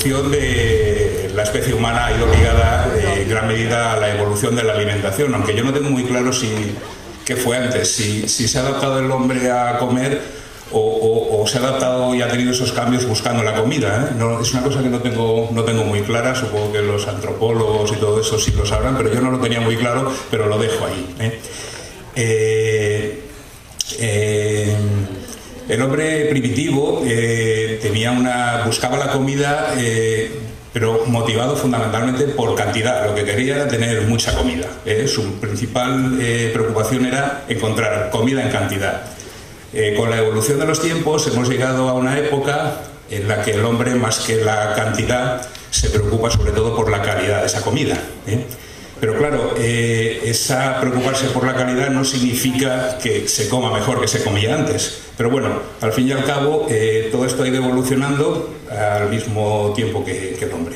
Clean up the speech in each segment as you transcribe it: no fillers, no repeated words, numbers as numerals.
evolución de la especie humana ha ido ligada en gran medida a la evolución de la alimentación, aunque yo no tengo muy claro qué fue antes, si se ha adaptado el hombre a comer o se ha adaptado y ha tenido esos cambios buscando la comida, ¿eh? No, es una cosa que no tengo muy clara, supongo que los antropólogos y todo eso sí lo sabrán, pero yo no lo tenía muy claro, pero lo dejo ahí, ¿eh? El hombre primitivo buscaba la comida, pero motivado fundamentalmente por cantidad. Lo que quería era tener mucha comida, ¿eh? Su principal preocupación era encontrar comida en cantidad. Con la evolución de los tiempos hemos llegado a una época en la que el hombre, más que la cantidad, se preocupa sobre todo por la calidad de esa comida, ¿eh? Pero claro, esa preocuparse por la calidad no significa que se coma mejor que se comía antes. Pero bueno, al fin y al cabo, todo esto ha ido evolucionando al mismo tiempo que el hombre.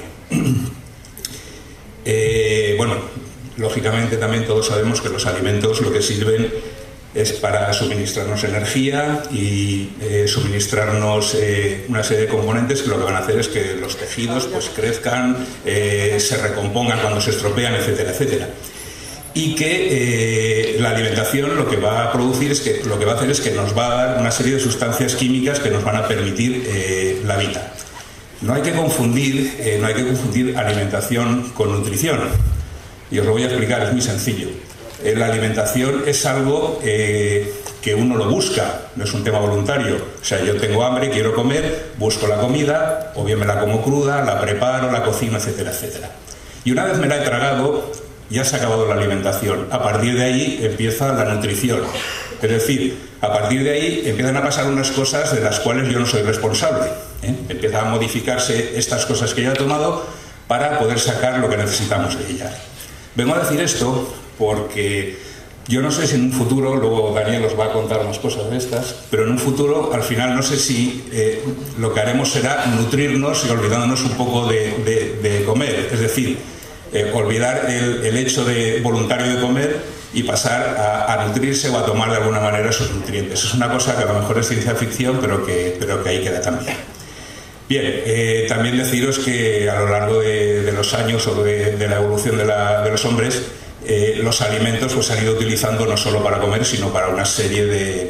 Bueno, lógicamente también todos sabemos que los alimentos lo que sirven es para suministrarnos energía y suministrarnos una serie de componentes que lo que van a hacer es que los tejidos pues crezcan, se recompongan cuando se estropean, etcétera, etcétera. Y que la alimentación lo que va a producir lo que va a hacer es que nos va a dar una serie de sustancias químicas que nos van a permitir la vida. No hay que confundir alimentación con nutrición. Y os lo voy a explicar, es muy sencillo. La alimentación es algo que uno lo busca, no es un tema voluntario. O sea, yo tengo hambre, quiero comer, busco la comida, o bien me la como cruda, la preparo, la cocino, etcétera, etcétera. Y una vez me la he tragado, ya se ha acabado la alimentación. A partir de ahí empieza la nutrición. Es decir, a partir de ahí empiezan a pasar unas cosas de las cuales yo no soy responsable, ¿eh? Empiezan a modificarse estas cosas que yo he tomado para poder sacar lo que necesitamos de ellas. Vengo a decir esto porque yo no sé si en un futuro, luego Daniel os va a contar unas cosas de estas, pero en un futuro, al final, no sé si lo que haremos será nutrirnos y olvidándonos un poco de comer. Es decir, olvidar el hecho voluntario de comer y pasar a nutrirse o a tomar de alguna manera esos nutrientes. Es una cosa que a lo mejor es ciencia ficción, pero que ahí queda también. Bien, también deciros que a lo largo de los años o de la evolución de los hombres, los alimentos pues, se han ido utilizando no solo para comer, sino para una serie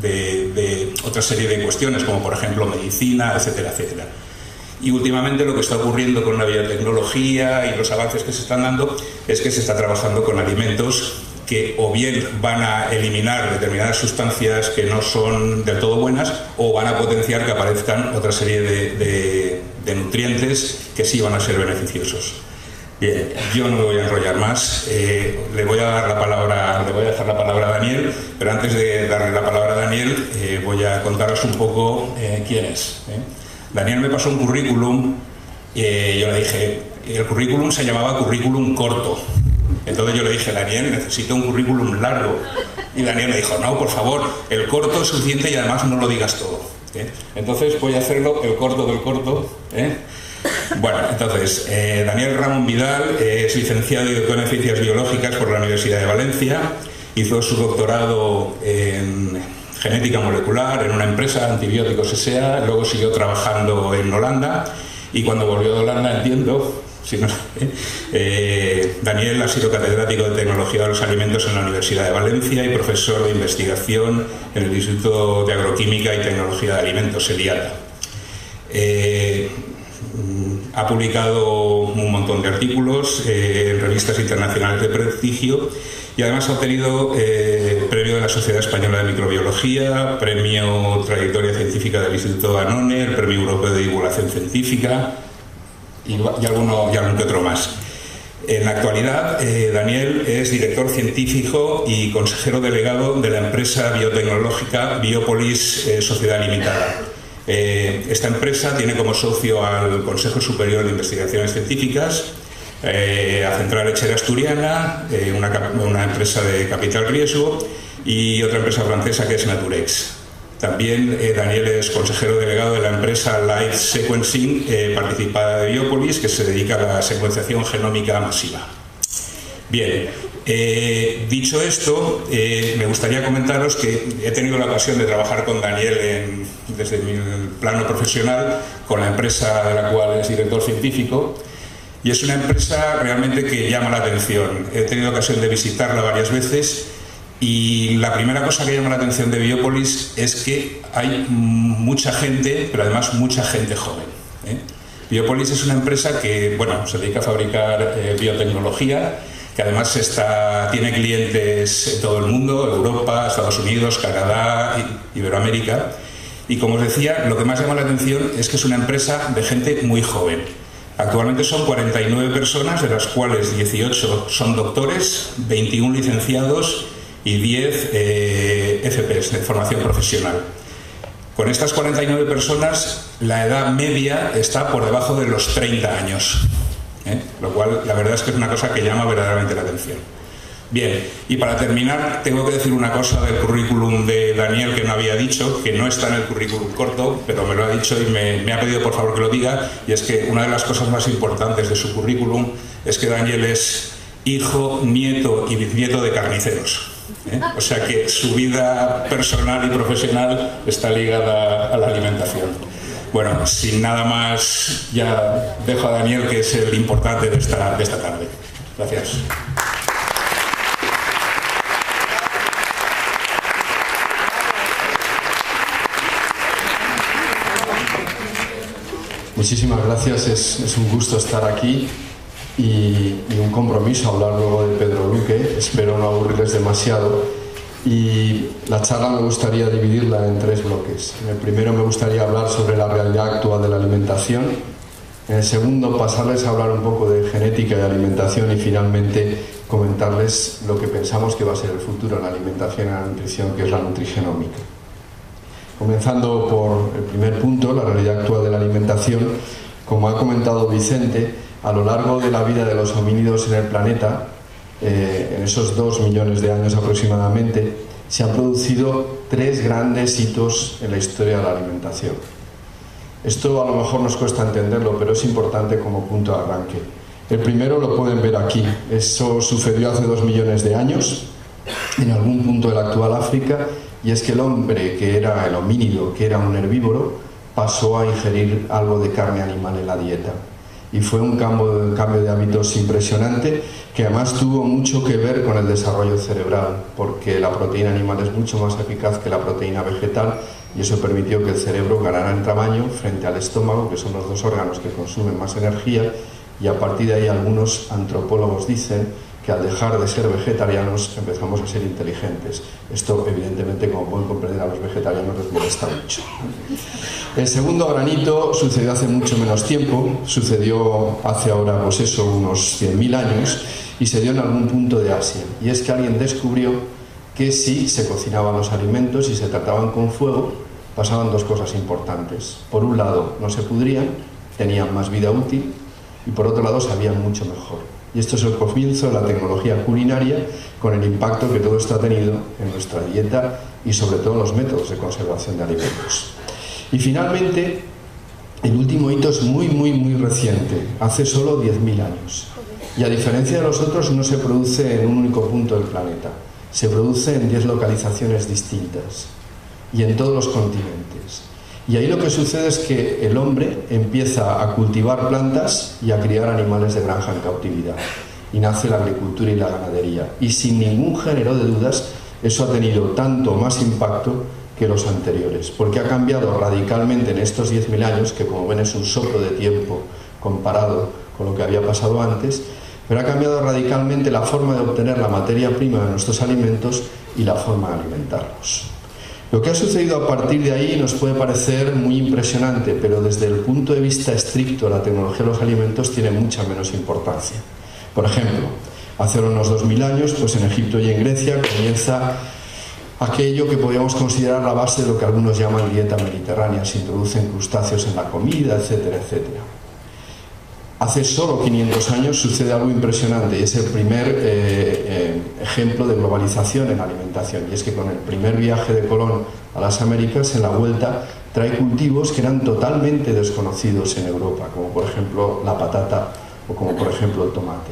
otra serie de cuestiones, como por ejemplo medicina, etcétera, etcétera. Y últimamente lo que está ocurriendo con la biotecnología y los avances que se están dando es que se está trabajando con alimentos que o bien van a eliminar determinadas sustancias que no son del todo buenas o van a potenciar que aparezcan otra serie de nutrientes que sí van a ser beneficiosos. Bien, yo no me voy a enrollar más, le voy a dejar la palabra a Daniel, pero antes de darle la palabra a Daniel voy a contaros un poco quién es. Daniel me pasó un currículum, yo le dije, el currículum se llamaba currículum corto. Entonces yo le dije, Daniel, necesito un currículum largo. Y Daniel me dijo, no, por favor, el corto es suficiente y además no lo digas todo. Entonces voy a hacerlo el corto del corto. Bueno, entonces, Daniel Ramón Vidal es licenciado y doctor en Ciencias Biológicas por la Universidad de Valencia. Hizo su doctorado en genética molecular en una empresa, Antibióticos S.A. Luego siguió trabajando en Holanda y cuando volvió de Holanda, entiendo... Sí, no, Daniel ha sido catedrático de Tecnología de los Alimentos en la Universidad de Valencia y profesor de investigación en el Instituto de Agroquímica y Tecnología de Alimentos, el IATA. Ha publicado un montón de artículos en revistas internacionales de prestigio y además ha obtenido premio de la Sociedad Española de Microbiología, premio Trayectoria Científica del Instituto Danone, el Premio Europeo de Divulgación Científica y algún que otro más. En la actualidad, Daniel es director científico y consejero delegado de la empresa biotecnológica Biopolis Sociedad Limitada. Esta empresa tiene como socio al Consejo Superior de Investigaciones Científicas, a Central Lechera Asturiana, una empresa de capital riesgo y otra empresa francesa que es Naturex. También Daniel es consejero delegado de la empresa Life Sequencing participada de Biopolis, que se dedica a la secuenciación genómica masiva. Bien, Dicho esto, me gustaría comentaros que he tenido la ocasión de trabajar con Daniel desde mi plano profesional, con la empresa de la cual es director científico, y es una empresa realmente que llama la atención. He tenido ocasión de visitarla varias veces y la primera cosa que llama la atención de Biopolis es que hay mucha gente, pero además mucha gente joven. Biopolis es una empresa que, bueno, se dedica a fabricar biotecnología, que además tiene clientes en todo el mundo, Europa, Estados Unidos, Canadá, Iberoamérica. Y como os decía, lo que más llama la atención es que es una empresa de gente muy joven. Actualmente son 49 personas, de las cuales 18 son doctores, 21 licenciados y 10 FPs, de formación profesional. Con estas 49 personas, la edad media está por debajo de los 30 años. Lo cual, la verdad es que es una cosa que llama verdaderamente la atención. Bien, y para terminar, tengo que decir una cosa del currículum de Daniel que no había dicho, que no está en el currículum corto, pero me lo ha dicho y me ha pedido por favor que lo diga, y es que una de las cosas más importantes de su currículum es que Daniel es hijo, nieto y bisnieto de carniceros. O sea que su vida personal y profesional está ligada a la alimentación. Bueno, sin nada más, ya dejo a Daniel, que es el importante de esta tarde. Gracias. Muchísimas gracias, es un gusto estar aquí y un compromiso hablar luego de Pedro Luque. Espero no aburrirles demasiado. Y la charla me gustaría dividirla en 3 bloques. En el primero me gustaría hablar sobre la realidad actual de la alimentación. En el segundo, pasarles a hablar un poco de genética y alimentación, y finalmente comentarles lo que pensamos que va a ser el futuro en la alimentación y la nutrición, que es la nutrigenómica. Comenzando por el primer punto, la realidad actual de la alimentación. Como ha comentado Vicente, a lo largo de la vida de los homínidos en el planeta, en esos 2 millones de años aproximadamente, se han producido 3 grandes hitos en la historia de la alimentación. Esto a lo mejor nos cuesta entenderlo, pero es importante como punto de arranque. El primero lo pueden ver aquí. Eso sucedió hace 2 millones de años, en algún punto de la actual África, y es que el hombre, que era el homínido, que era un herbívoro, pasó a ingerir algo de carne animal en la dieta. Y fue un cambio de hábitos impresionante, que además tuvo mucho que ver con el desarrollo cerebral, porque la proteína animal es mucho más eficaz que la proteína vegetal, y eso permitió que el cerebro ganara en tamaño frente al estómago, que son los 2 órganos que consumen más energía, y a partir de ahí algunos antropólogos dicen que al dejar de ser vegetarianos empezamos a ser inteligentes. Esto evidentemente, como pueden comprender, a los vegetarianos les molesta mucho. El segundo granito sucedió hace mucho menos tiempo, sucedió hace ahora pues eso, unos 100.000 años, y se dio en algún punto de Asia. Y es que alguien descubrió que si se cocinaban los alimentos y se trataban con fuego, pasaban 2 cosas importantes. Por un lado, no se pudrían, tenían más vida útil, y por otro lado, sabían mucho mejor. Y esto es el comienzo de la tecnología culinaria, con el impacto que todo esto ha tenido en nuestra dieta y sobre todo en los métodos de conservación de alimentos. Y finalmente, el último hito es muy reciente, hace solo 10.000 años. Y a diferencia de los otros, no se produce en un único punto del planeta, se produce en 10 localizaciones distintas y en todos los continentes. Y ahí lo que sucede es que el hombre empieza a cultivar plantas y a criar animales de granja en cautividad. Y nace la agricultura y la ganadería. Y sin ningún género de dudas, eso ha tenido tanto más impacto que los anteriores, porque ha cambiado radicalmente en estos 10.000 años, que como ven es un soplo de tiempo comparado con lo que había pasado antes, pero ha cambiado radicalmente la forma de obtener la materia prima de nuestros alimentos y la forma de alimentarlos. Lo que ha sucedido a partir de ahí nos puede parecer muy impresionante, pero desde el punto de vista estricto la tecnología de los alimentos tiene mucha menos importancia. Por ejemplo, hace unos 2.000 años, pues en Egipto y en Grecia comienza aquello que podríamos considerar la base de lo que algunos llaman dieta mediterránea. Se introducen crustáceos en la comida, etcétera, etcétera. Hace solo 500 años sucede algo impresionante, y es el primer ejemplo de globalización en la alimentación, y es que con el primer viaje de Colón a las Américas, en la vuelta trae cultivos que eran totalmente desconocidos en Europa, como por ejemplo la patata o como por ejemplo el tomate.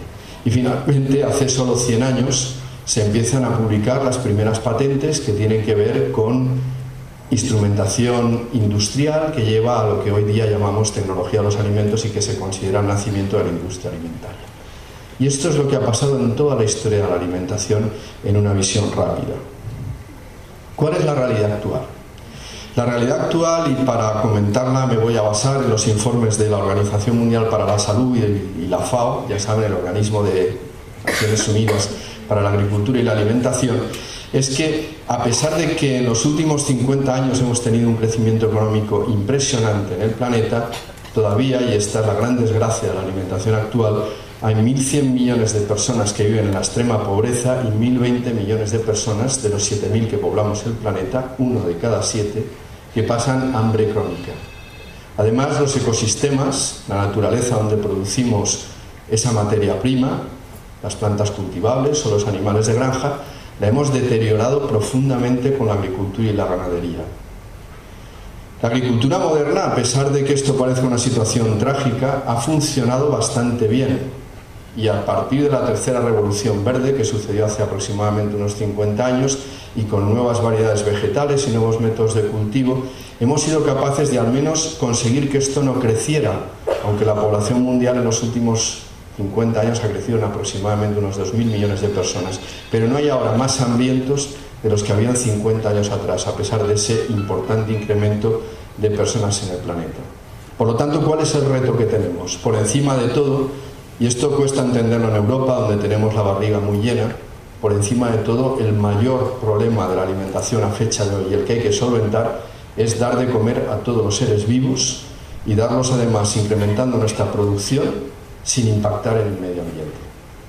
Y finalmente, hace solo 100 años, se empiezan a publicar las primeras patentes que tienen que ver con instrumentación industrial que lleva a lo que hoy día llamamos tecnología de los alimentos y que se considera el nacimiento de la industria alimentaria. Y esto es lo que ha pasado en toda la historia de la alimentación en una visión rápida. ¿Cuál es la realidad actual? La realidad actual, y para comentarla me voy a basar en los informes de la Organización Mundial para la Salud y la FAO, ya saben, el organismo de Naciones Unidas para la Agricultura y la Alimentación, es que a pesar de que en los últimos 50 años hemos tenido un crecimiento económico impresionante en el planeta, todavía, y esta es la gran desgracia de la alimentación actual, hay 1.100 millones de personas que viven en la extrema pobreza y 1.020 millones de personas, de los 7.000 que poblamos el planeta, 1 de cada 7, que pasan hambre crónica. Además, los ecosistemas, la naturaleza donde producimos esa materia prima, las plantas cultivables o los animales de granja, la hemos deteriorado profundamente con la agricultura y la ganadería. La agricultura moderna, a pesar de que esto parezca una situación trágica, ha funcionado bastante bien. Y a partir de la tercera revolución verde, que sucedió hace aproximadamente unos 50 años, y con nuevas variedades vegetales y nuevos métodos de cultivo, hemos sido capaces de al menos conseguir que esto no creciera, aunque la población mundial en los últimos 50 años ha crecido en aproximadamente unos 2.000 millones de personas. Pero no hay ahora más hambrientos de los que habían 50 años atrás, a pesar de ese importante incremento de personas en el planeta. Por lo tanto, ¿cuál es el reto que tenemos? Por encima de todo, y esto cuesta entenderlo en Europa, donde tenemos la barriga muy llena, por encima de todo, el mayor problema de la alimentación a fecha de hoy, y el que hay que solventar, es dar de comer a todos los seres vivos y darlos además incrementando nuestra producción sin impactar en el medio ambiente.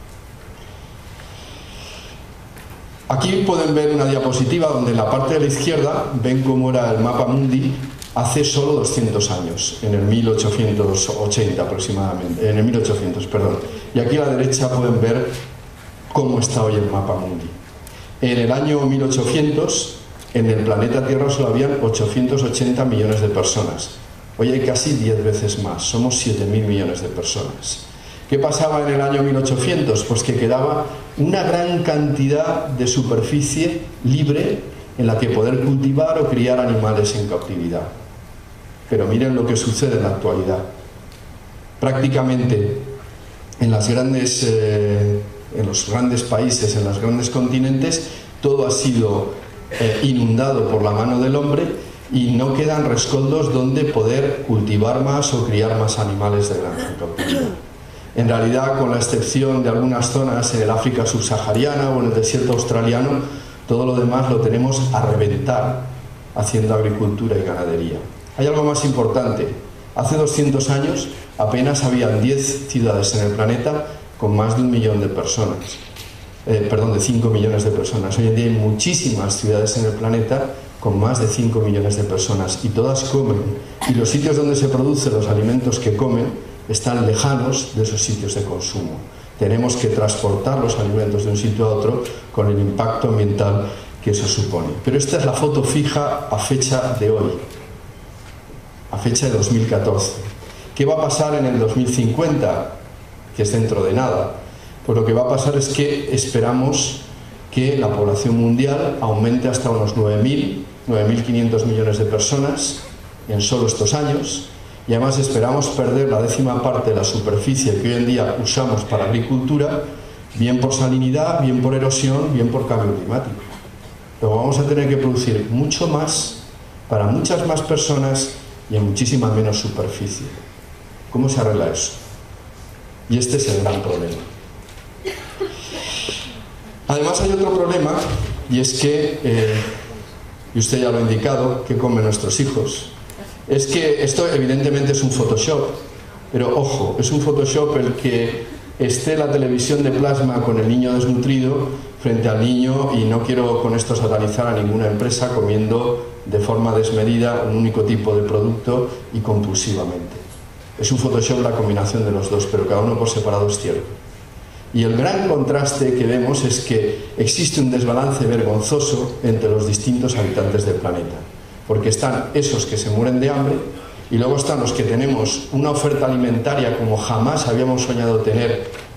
Aquí pueden ver una diapositiva donde en la parte de la izquierda ven cómo era el mapa mundi hace solo 200 años, en el 1880 aproximadamente, en el 1800, perdón. Y aquí a la derecha pueden ver cómo está hoy el mapa mundi. En el año 1800, en el planeta Tierra solo habían 880 millones de personas. Hoy hay casi 10 veces más, somos 7.000 millones de personas. ¿Qué pasaba en el año 1800? Pues que quedaba una gran cantidad de superficie libre en la que poder cultivar o criar animales en cautividad. Pero miren lo que sucede en la actualidad. Prácticamente en los grandes países, en los grandes continentes, todo ha sido inundado por la mano del hombre y no quedan rescoldos donde poder cultivar más o criar más animales de granja en cautividad. En realidad, con la excepción de algunas zonas en el África subsahariana o en el desierto australiano, todo lo demás lo tenemos a reventar haciendo agricultura y ganadería. Hay algo más importante. Hace 200 años apenas habían 10 ciudades en el planeta con más de 1 millón de personas. De 5 millones de personas. Hoy en día hay muchísimas ciudades en el planeta con más de 5 millones de personas y todas comen. Y los sitios donde se producen los alimentos que comen están lejanos de esos sitios de consumo. Tenemos que transportar los alimentos de un sitio a otro con el impacto ambiental que eso supone. Pero esta es la foto fija a fecha de hoy, a fecha de 2014. ¿Qué va a pasar en el 2050? Que es dentro de nada. Pues lo que va a pasar es que esperamos que la población mundial aumente hasta unos 9.500 millones de personas en solo estos años. Y además esperamos perder la 10ª parte de la superficie que hoy en día usamos para agricultura, bien por salinidad, bien por erosión, bien por cambio climático. Luego vamos a tener que producir mucho más para muchas más personas y en muchísima menos superficie. ¿Cómo se arregla eso? Y este es el gran problema. Además hay otro problema, y es que, y usted ya lo ha indicado, ¿qué comen nuestros hijos? Es que esto evidentemente es un Photoshop, pero ojo, es un Photoshop el que esté la televisión de plasma con el niño desnutrido frente al niño, y no quiero con esto satanizar a ninguna empresa comiendo de forma desmedida un único tipo de producto y compulsivamente. Es un Photoshop la combinación de los dos, pero cada uno por separado es cierto. Y el gran contraste que vemos es que existe un desbalance vergonzoso entre los distintos habitantes del planeta. Porque están esos que se mueren de hambre y luego están los que tenemos una oferta alimentaria como jamás habíamos soñado tener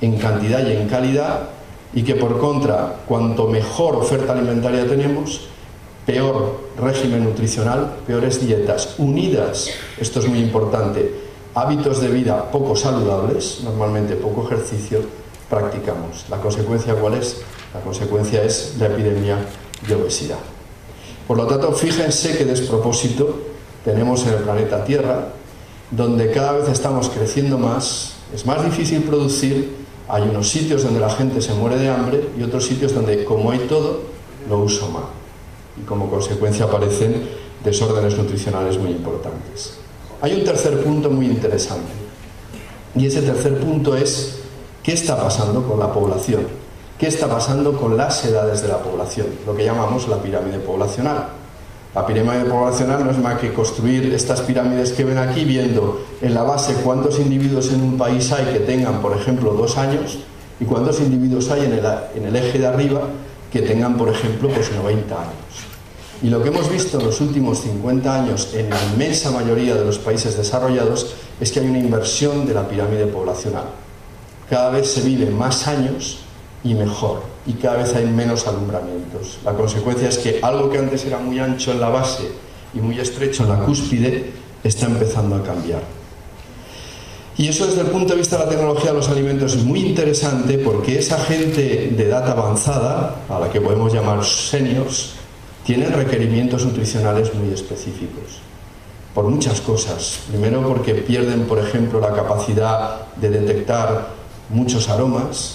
en cantidad y en calidad, y que por contra, cuanto mejor oferta alimentaria tenemos, peor régimen nutricional, peores dietas unidas, esto es muy importante, hábitos de vida poco saludables, normalmente poco ejercicio, practicamos. ¿La consecuencia cuál es? La consecuencia es la epidemia de obesidad. Por lo tanto, fíjense qué despropósito tenemos en el planeta Tierra, donde cada vez estamos creciendo más, es más difícil producir, hay unos sitios donde la gente se muere de hambre y otros sitios donde, como hay todo, lo uso mal. Y como consecuencia aparecen desórdenes nutricionales muy importantes. Hay un tercer punto muy interesante, y ese tercer punto es ¿qué está pasando con la población? ¿Qué está pasando con las edades de la población? Lo que llamamos la pirámide poblacional. La pirámide poblacional no es más que construir estas pirámides que ven aquí, viendo en la base cuántos individuos en un país hay que tengan, por ejemplo, 2 años, y cuántos individuos hay en el eje de arriba que tengan, por ejemplo, pues 90 años. Y lo que hemos visto en los últimos 50 años en la inmensa mayoría de los países desarrollados es que hay una inversión de la pirámide poblacional. Cada vez se vive más años y mejor, y cada vez hay menos alumbramientos. La consecuencia es que algo que antes era muy ancho en la base y muy estrecho en la cúspide está empezando a cambiar. Y eso desde el punto de vista de la tecnología de los alimentos es muy interesante, porque esa gente de edad avanzada, a la que podemos llamar seniors, tienen requerimientos nutricionales muy específicos, por muchas cosas. Primero porque pierden, por ejemplo, la capacidad de detectar muchos aromas.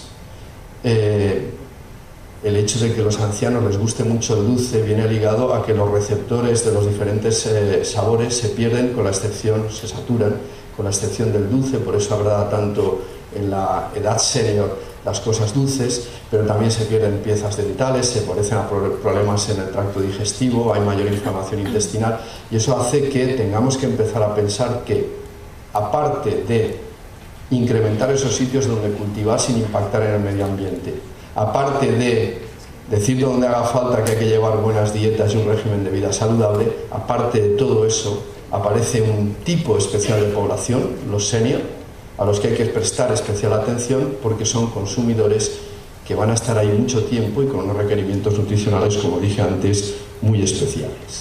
El hecho de que a los ancianos les guste mucho el dulce viene ligado a que los receptores de los diferentes sabores se pierden, se saturan, con la excepción del dulce. Por eso agrada tanto en la edad senior las cosas dulces, pero también se pierden piezas dentales, se parecen a problemas en el tracto digestivo, hay mayor inflamación intestinal, y eso hace que tengamos que empezar a pensar que, aparte de incrementar esos sitios donde cultivar sin impactar en el medio ambiente, aparte de decir donde haga falta que hay que llevar buenas dietas y un régimen de vida saludable, aparte de todo eso, aparece un tipo especial de población, los senior, a los que hay que prestar especial atención, porque son consumidores que van a estar ahí mucho tiempo y con unos requerimientos nutricionales, como dije antes, muy especiales.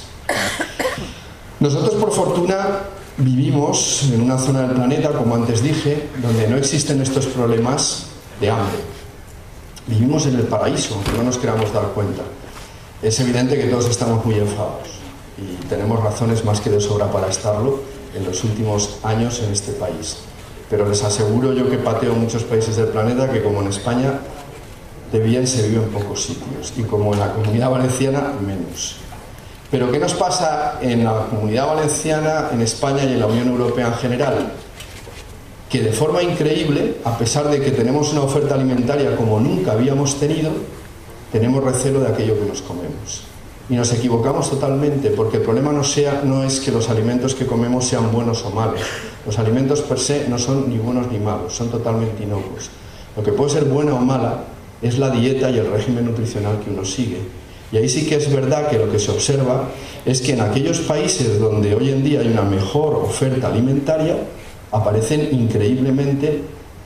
Nosotros, por fortuna, vivimos en una zona del planeta, como antes dije, donde no existen estos problemas de hambre. Vivimos en el paraíso, aunque no nos queramos dar cuenta. Es evidente que todos estamos muy enfadados y tenemos razones más que de sobra para estarlo en los últimos años en este país. Pero les aseguro yo que pateo muchos países del planeta que, como en España, de bien se vive en pocos sitios, y como en la Comunidad Valenciana, menos. Pero ¿qué nos pasa en la Comunidad Valenciana, en España y en la Unión Europea en general? Que de forma increíble, a pesar de que tenemos una oferta alimentaria como nunca habíamos tenido, tenemos recelo de aquello que nos comemos. Y nos equivocamos totalmente, porque el problema no es que los alimentos que comemos sean buenos o malos. Los alimentos per se no son ni buenos ni malos, son totalmente inocuos. Lo que puede ser buena o mala es la dieta y el régimen nutricional que uno sigue. Y ahí sí que es verdad que lo que se observa es que en aquellos países donde hoy en día hay una mejor oferta alimentaria, aparecen increíblemente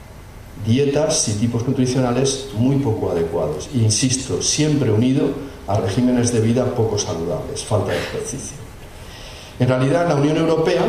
dietas y tipos nutricionales muy poco adecuados. E insisto, siempre unido a regímenes de vida poco saludables, falta de ejercicio. En realidad, en la Unión Europea,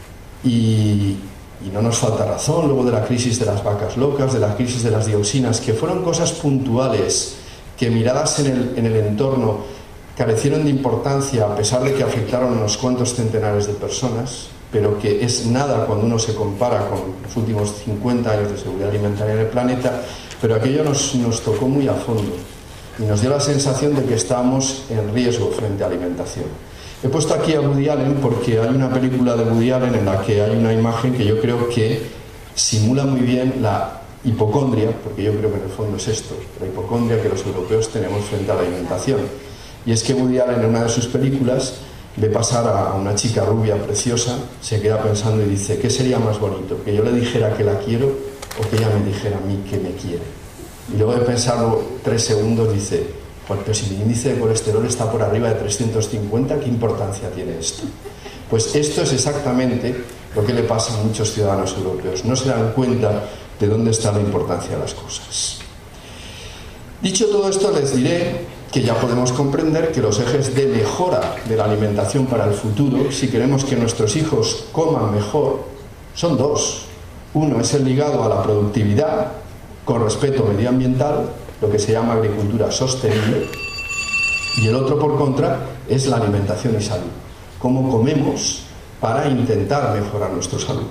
y no nos falta razón, luego de la crisis de las vacas locas, de la crisis de las dioxinas, que fueron cosas puntuales que, miradas en el entorno, carecieron de importancia a pesar de que afectaron a unos cuantos centenares de personas, pero que es nada cuando uno se compara con los últimos 50 años de seguridad alimentaria en el planeta, pero aquello nos tocó muy a fondo y nos dio la sensación de que estábamos en riesgo frente a alimentación. He puesto aquí a Woody Allen porque hay una película de Woody Allen en la que hay una imagen que yo creo que simula muy bien la hipocondria, porque yo creo que en el fondo es esto, la hipocondria que los europeos tenemos frente a la alimentación. Y es que Woody Allen, en una de sus películas, ve pasar a una chica rubia preciosa, se queda pensando y dice: ¿qué sería más bonito? ¿Que yo le dijera que la quiero o que ella me dijera a mí que me quiere? Y luego de pensarlo 3 segundos dice: pero si mi índice de colesterol está por arriba de 350, ¿qué importancia tiene esto? Pues esto es exactamente lo que le pasa a muchos ciudadanos europeos. No se dan cuenta de dónde está la importancia de las cosas. Dicho todo esto, les diré que ya podemos comprender que los ejes de mejora de la alimentación para el futuro, si queremos que nuestros hijos coman mejor, son dos. Uno es el ligado a la productividad, con respeto medioambiental, lo que se llama agricultura sostenible, y el otro, por contra, es la alimentación y salud. Cómo comemos para intentar mejorar nuestra salud.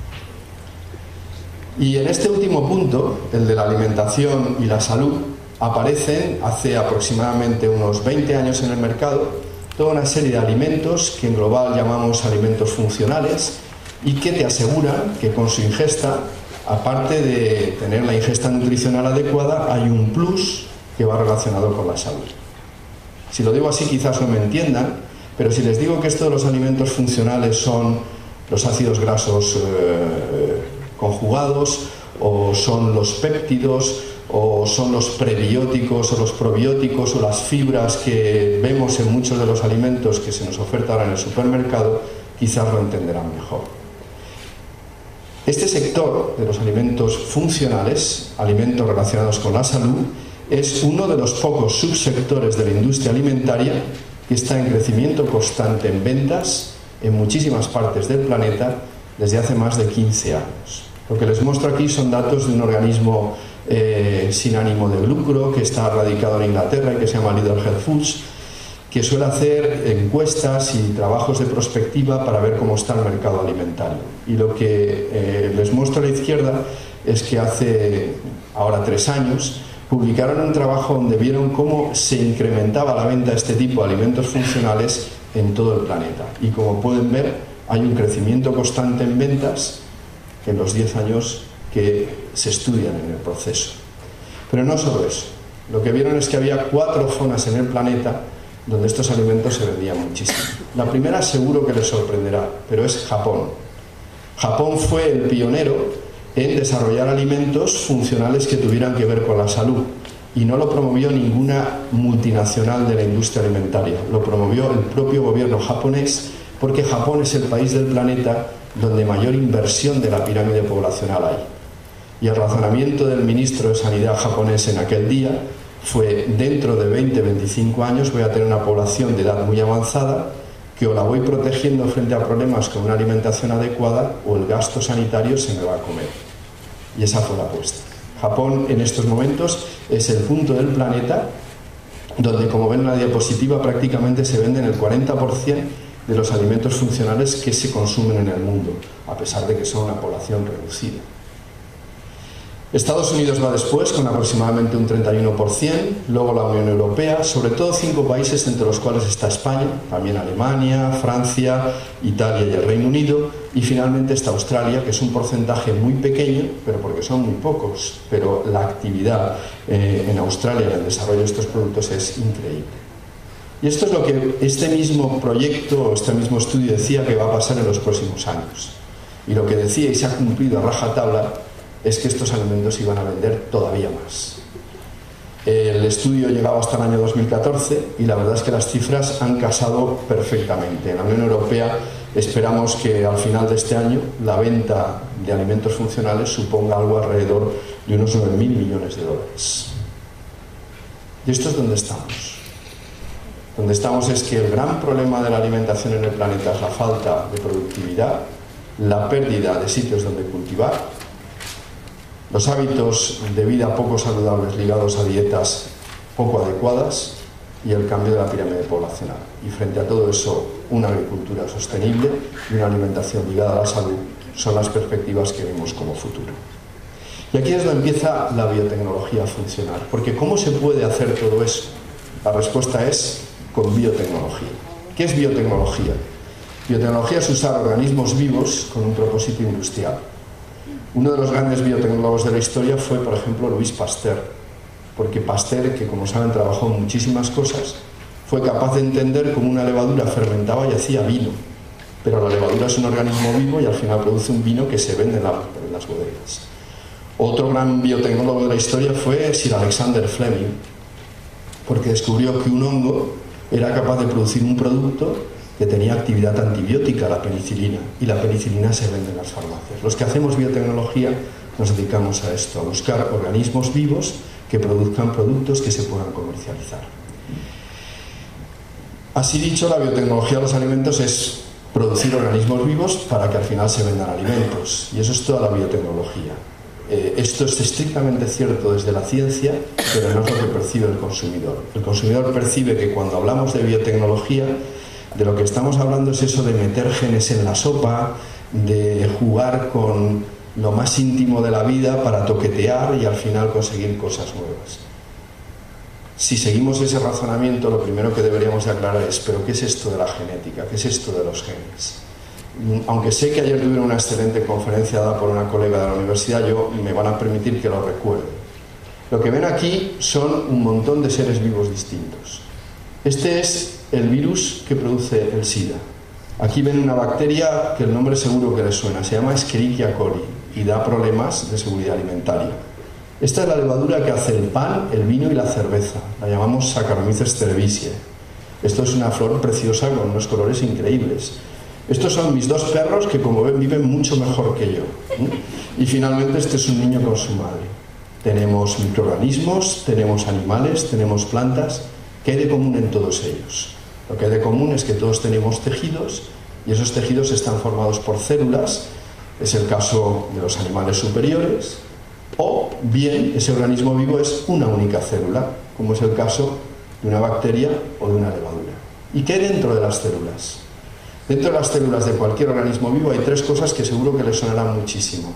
Y en este último punto, el de la alimentación y la salud, aparecen hace aproximadamente unos 20 años en el mercado toda una serie de alimentos que en global llamamos alimentos funcionales y que te aseguran que con su ingesta, aparte de tener la ingesta nutricional adecuada, hay un plus que va relacionado con la salud. Si lo digo así quizás no me entiendan, pero si les digo que esto de los alimentos funcionales son los ácidos grasos conjugados, o son los péptidos, o son los prebióticos o los probióticos o las fibras que vemos en muchos de los alimentos que se nos ofertan ahora en el supermercado, quizás lo entenderán mejor. Este sector de los alimentos funcionales, alimentos relacionados con la salud, es uno de los pocos subsectores de la industria alimentaria que está en crecimiento constante en ventas en muchísimas partes del planeta desde hace más de 15 años. Lo que les muestro aquí son datos de un organismo sin ánimo de lucro que está radicado en Inglaterra y que se llama Leader Health Foods, que suele hacer encuestas y trabajos de prospectiva para ver cómo está el mercado alimentario. Y lo que les muestro a la izquierda es que hace ahora 3 años publicaron un trabajo donde vieron cómo se incrementaba la venta de este tipo de alimentos funcionales en todo el planeta. Y como pueden ver, hay un crecimiento constante en ventas en los 10 años que se estudian en el proceso. Pero no solo eso. Lo que vieron es que había 4 zonas en el planeta donde estos alimentos se vendían muchísimo. La primera seguro que les sorprenderá, pero es Japón. Japón fue el pionero en desarrollar alimentos funcionales que tuvieran que ver con la salud. Y no lo promovió ninguna multinacional de la industria alimentaria. Lo promovió el propio gobierno japonés, porque Japón es el país del planeta donde mayor inversión de la pirámide poblacional hay. Y el razonamiento del ministro de Sanidad japonés en aquel día fue: dentro de 20-25 años voy a tener una población de edad muy avanzada que o la voy protegiendo frente a problemas con una alimentación adecuada o el gasto sanitario se me va a comer. Y esa fue la apuesta. Japón en estos momentos es el punto del planeta donde, como ven en la diapositiva, prácticamente se venden el 40% de los alimentos funcionales que se consumen en el mundo, a pesar de que son una población reducida. Estados Unidos va después con aproximadamente un 31%, luego la Unión Europea, sobre todo 5 países entre los cuales está España, también Alemania, Francia, Italia y el Reino Unido, y finalmente está Australia, que es un porcentaje muy pequeño, pero porque son muy pocos, pero la actividad en Australia en el desarrollo de estos productos es increíble. Y esto es lo que este mismo proyecto, este mismo estudio decía que va a pasar en los próximos años. Y lo que decía, y se ha cumplido a rajatabla, es que estos alimentos iban a vender todavía más. El estudio llegaba hasta el año 2014 y la verdad es que las cifras han casado perfectamente. En la Unión Europea esperamos que al final de este año la venta de alimentos funcionales suponga algo alrededor de unos 9.000 millones de dólares. ¿Y esto es donde estamos? Donde estamos es que el gran problema de la alimentación en el planeta es la falta de productividad, la pérdida de sitios donde cultivar, los hábitos de vida poco saludables ligados a dietas poco adecuadas y el cambio de la pirámide poblacional. Y frente a todo eso, una agricultura sostenible y una alimentación ligada a la salud son las perspectivas que vemos como futuro. Y aquí es donde empieza la biotecnología funcional, porque ¿cómo se puede hacer todo eso? La respuesta es con biotecnología. ¿Qué es biotecnología? Biotecnología es usar organismos vivos con un propósito industrial. Uno de los grandes biotecnólogos de la historia fue, por ejemplo, Louis Pasteur, porque Pasteur, que como saben trabajó en muchísimas cosas, fue capaz de entender cómo una levadura fermentaba y hacía vino. Pero la levadura es un organismo vivo y al final produce un vino que se vende en las bodegas. Otro gran biotecnólogo de la historia fue Sir Alexander Fleming, porque descubrió que un hongo era capaz de producir un producto que tenía actividad antibiótica, la penicilina, y la penicilina se vende en las farmacias. Los que hacemos biotecnología nos dedicamos a esto, a buscar organismos vivos que produzcan productos que se puedan comercializar. Así dicho, la biotecnología de los alimentos es producir organismos vivos para que al final se vendan alimentos, y eso es toda la biotecnología. Esto es estrictamente cierto desde la ciencia, pero no es lo que percibe el consumidor. El consumidor percibe que cuando hablamos de biotecnología, de lo que estamos hablando es eso de meter genes en la sopa, de jugar con lo más íntimo de la vida para toquetear y al final conseguir cosas nuevas. Si seguimos ese razonamiento, lo primero que deberíamos de aclarar es: ¿pero qué es esto de la genética? ¿Qué es esto de los genes? Aunque sé que ayer tuvieron una excelente conferencia dada por una colega de la universidad, me van a permitir que lo recuerde. Lo que ven aquí son un montón de seres vivos distintos. Este es el virus que produce el SIDA. Aquí ven una bacteria que el nombre seguro que les suena, se llama Escherichia coli y da problemas de seguridad alimentaria. Esta es la levadura que hace el pan, el vino y la cerveza. La llamamos Saccharomyces cerevisiae. Esto es una flor preciosa con unos colores increíbles. Estos son mis dos perros que, como ven, viven mucho mejor que yo. Y finalmente este es un niño con su madre. Tenemos microorganismos, tenemos animales, tenemos plantas. ¿Qué hay de común en todos ellos? Lo que hay de común es que todos tenemos tejidos y esos tejidos están formados por células. Es el caso de los animales superiores. O bien ese organismo vivo es una única célula, como es el caso de una bacteria o de una levadura. ¿Y qué hay dentro de las células? Dentro de las células de cualquier organismo vivo hay tres cosas que seguro que les sonarán muchísimo: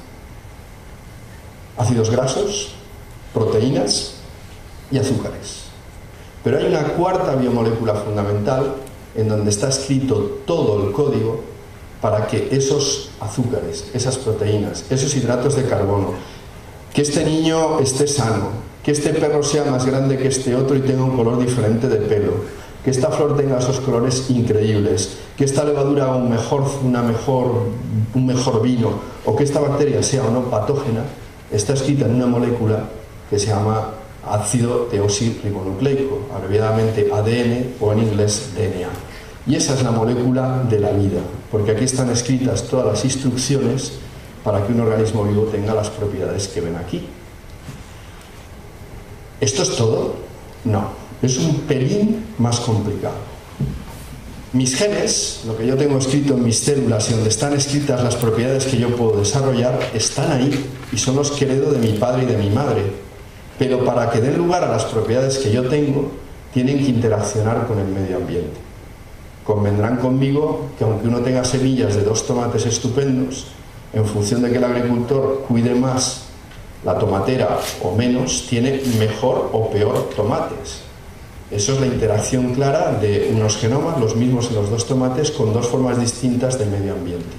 ácidos grasos, proteínas y azúcares. Pero hay una cuarta biomolécula fundamental en donde está escrito todo el código para que esos azúcares, esas proteínas, esos hidratos de carbono, que este niño esté sano, que este perro sea más grande que este otro y tenga un color diferente de pelo, que esta flor tenga esos colores increíbles, que esta levadura haga un mejor vino, o que esta bacteria sea o no patógena, está escrita en una molécula que se llama ácido deoxirribonucleico, abreviadamente ADN o en inglés DNA. Y esa es la molécula de la vida, porque aquí están escritas todas las instrucciones para que un organismo vivo tenga las propiedades que ven aquí. ¿Esto es todo? No, es un pelín más complicado. Mis genes, lo que yo tengo escrito en mis células y donde están escritas las propiedades que yo puedo desarrollar, están ahí y son los que heredo de mi padre y de mi madre. Pero para que den lugar a las propiedades que yo tengo, tienen que interaccionar con el medio ambiente. Convendrán conmigo que aunque uno tenga semillas de 2 tomates estupendos, en función de que el agricultor cuide más la tomatera o menos, tiene mejor o peor tomates. Eso es la interacción clara de unos genomas, los mismos en los 2 tomates, con 2 formas distintas de medio ambiente.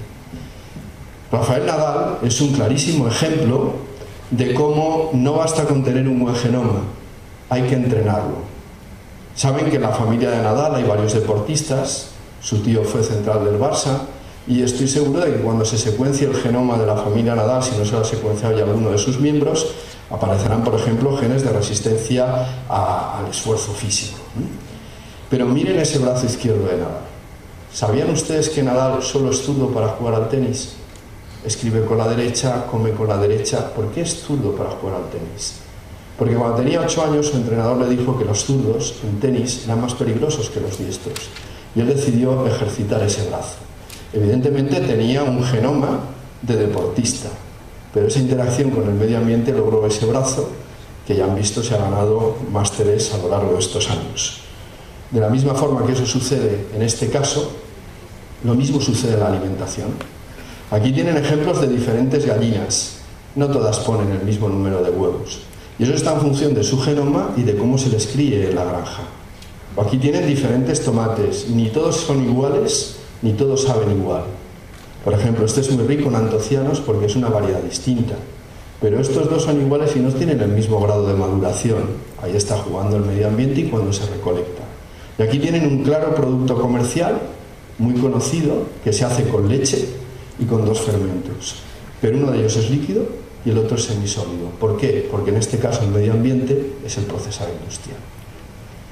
Rafael Nadal es un clarísimo ejemplo de cómo no basta con tener un buen genoma, hay que entrenarlo. Saben que en la familia de Nadal hay varios deportistas, su tío fue central del Barça, y estoy seguro de que cuando se secuencie el genoma de la familia Nadal, si no se lo ha secuenciado ya alguno de sus miembros, aparecerán, por ejemplo, genes de resistencia al esfuerzo físico. Pero miren ese brazo izquierdo de Nadal. ¿Sabían ustedes que Nadal solo es zurdo para jugar al tenis? Escribe con la derecha, come con la derecha. ¿Por qué es zurdo para jugar al tenis? Porque cuando tenía 8 años su entrenador le dijo que los zurdos en tenis eran más peligrosos que los diestros. Y él decidió ejercitar ese brazo. Evidentemente tenía un genoma de deportista, pero esa interacción con el medio ambiente logró ese brazo que ya han visto se ha ganado másteres a lo largo de estos años. De la misma forma que eso sucede en este caso, lo mismo sucede en la alimentación. Aquí tienen ejemplos de diferentes gallinas, no todas ponen el mismo número de huevos, y eso está en función de su genoma y de cómo se les críe en la granja. O aquí tienen diferentes tomates, ni todos son iguales, ni todos saben igual. Por ejemplo, este es muy rico en antocianos porque es una variedad distinta, pero estos 2 son iguales y no tienen el mismo grado de maduración. Ahí está jugando el medio ambiente y cuando se recolecta. Y aquí tienen un claro producto comercial, muy conocido, que se hace con leche y con 2 fermentos. Pero uno de ellos es líquido y el otro es semisólido. ¿Por qué? Porque en este caso el medio ambiente es el procesado industrial.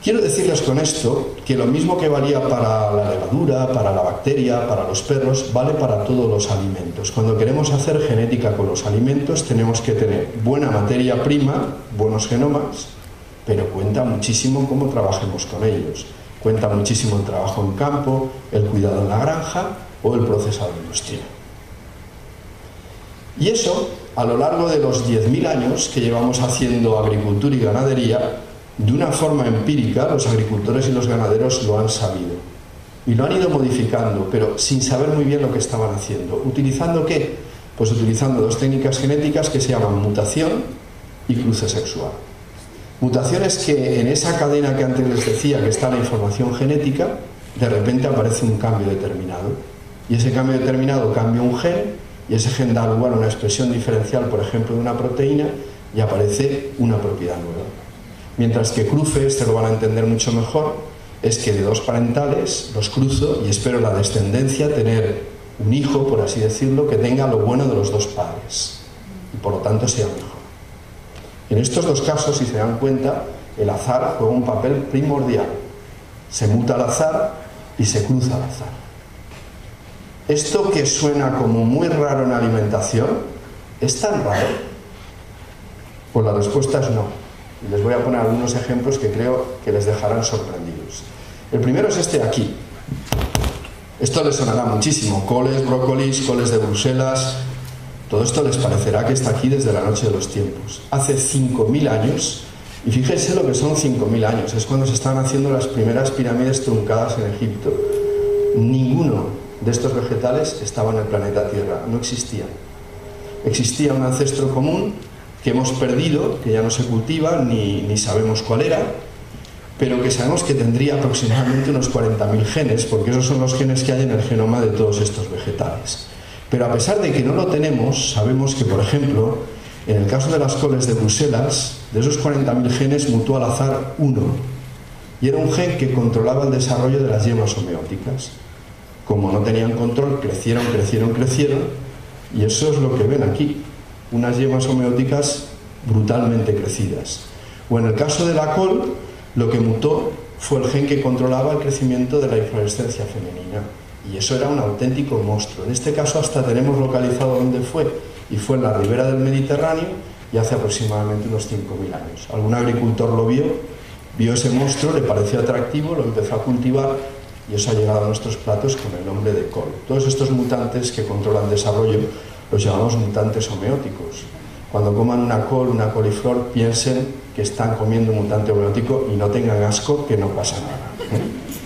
Quiero decirles con esto que lo mismo que valía para la levadura, para la bacteria, para los perros, vale para todos los alimentos. Cuando queremos hacer genética con los alimentos tenemos que tener buena materia prima, buenos genomas, pero cuenta muchísimo cómo trabajemos con ellos. Cuenta muchísimo el trabajo en campo, el cuidado en la granja o el procesado industrial. Y eso, a lo largo de los 10.000 años que llevamos haciendo agricultura y ganadería, de una forma empírica, los agricultores y los ganaderos lo han sabido. Y lo han ido modificando, pero sin saber muy bien lo que estaban haciendo. ¿Utilizando qué? Pues utilizando dos técnicas genéticas que se llaman mutación y cruce sexual. Mutación es que en esa cadena que antes les decía que está la información genética, de repente aparece un cambio determinado. Y ese cambio determinado cambia un gen, y ese gen da lugar a una expresión diferencial, por ejemplo, de una proteína, y aparece una propiedad nueva. Mientras que cruce, este lo van a entender mucho mejor, es que de dos parentales los cruzo y espero la descendencia tener un hijo, por así decirlo, que tenga lo bueno de los dos padres y por lo tanto sea mejor. En estos dos casos, si se dan cuenta, el azar juega un papel primordial. Se muta al azar y se cruza al azar. Esto que suena como muy raro en alimentación, ¿es tan raro? Pues la respuesta es no. Y les voy a poner algunos ejemplos que creo que les dejarán sorprendidos. El primero es este de aquí. Esto les sonará muchísimo. Coles, brócolis, coles de Bruselas. Todo esto les parecerá que está aquí desde la noche de los tiempos. Hace 5.000 años, y fíjense lo que son 5.000 años, es cuando se estaban haciendo las primeras pirámides truncadas en Egipto. Ninguno de estos vegetales estaba en el planeta Tierra, no existían. Existía un ancestro común que hemos perdido, que ya no se cultiva, ni sabemos cuál era, pero que sabemos que tendría aproximadamente unos 40.000 genes, porque esos son los genes que hay en el genoma de todos estos vegetales. Pero a pesar de que no lo tenemos, sabemos que, por ejemplo, en el caso de las coles de Bruselas, de esos 40.000 genes mutó al azar uno, y era un gen que controlaba el desarrollo de las yemas homeóticas. Como no tenían control, crecieron, y eso es lo que ven aquí. Unas yemas homeóticas brutalmente crecidas. O en el caso de la col, lo que mutó fue el gen que controlaba el crecimiento de la inflorescencia femenina. Y eso era un auténtico monstruo. En este caso hasta tenemos localizado dónde fue. Y fue en la ribera del Mediterráneo y hace aproximadamente unos 5.000 años. Algún agricultor lo vio ese monstruo, le pareció atractivo, lo empezó a cultivar y eso ha llegado a nuestros platos con el nombre de col. Todos estos mutantes que controlan desarrollo los llamamos mutantes homeóticos. Cuando coman una col, una coliflor, piensen que están comiendo un mutante homeótico y no tengan asco, que no pasa nada.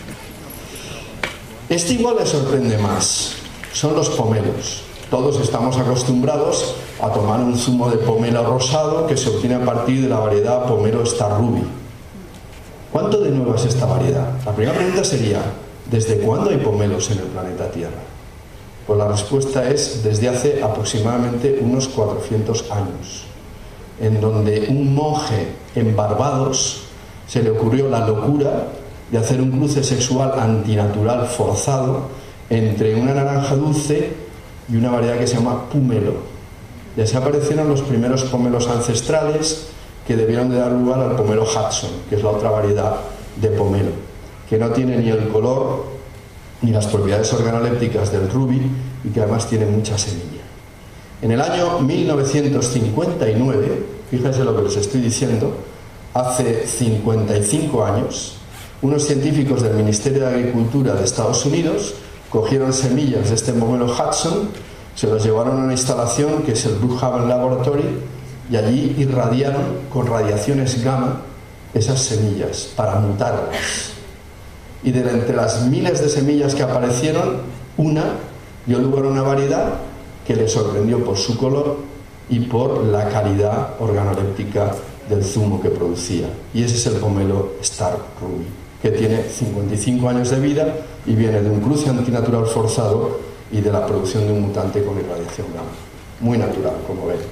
Este igual les sorprende más. Son los pomelos. Todos estamos acostumbrados a tomar un zumo de pomelo rosado que se obtiene a partir de la variedad Pomelo Star Ruby. ¿Cuánto de nueva es esta variedad? La primera pregunta sería, ¿desde cuándo hay pomelos en el planeta Tierra? Pues la respuesta es desde hace aproximadamente unos 400 años, en donde un monje en Barbados se le ocurrió la locura de hacer un cruce sexual antinatural forzado entre una naranja dulce y una variedad que se llama pumelo. Y así aparecieron los primeros pomelos ancestrales que debieron de dar lugar al pomelo Hudson, que es la otra variedad de pomelo, que no tiene ni el color ni las propiedades organolépticas del ruby y que además tiene mucha semilla. En el año 1959, fíjense lo que les estoy diciendo, hace 55 años, unos científicos del Ministerio de Agricultura de Estados Unidos cogieron semillas de este pomelo Hudson, se los llevaron a una instalación que es el Brookhaven Laboratory y allí irradiaron con radiaciones gamma esas semillas para mutarlas. Y de entre las miles de semillas que aparecieron, una dio lugar a una variedad que le sorprendió por su color y por la calidad organoléptica del zumo que producía. Y ese es el pomelo Star Ruby, que tiene 55 años de vida y viene de un cruce antinatural forzado y de la producción de un mutante con irradiación gamma. Muy natural, como ven.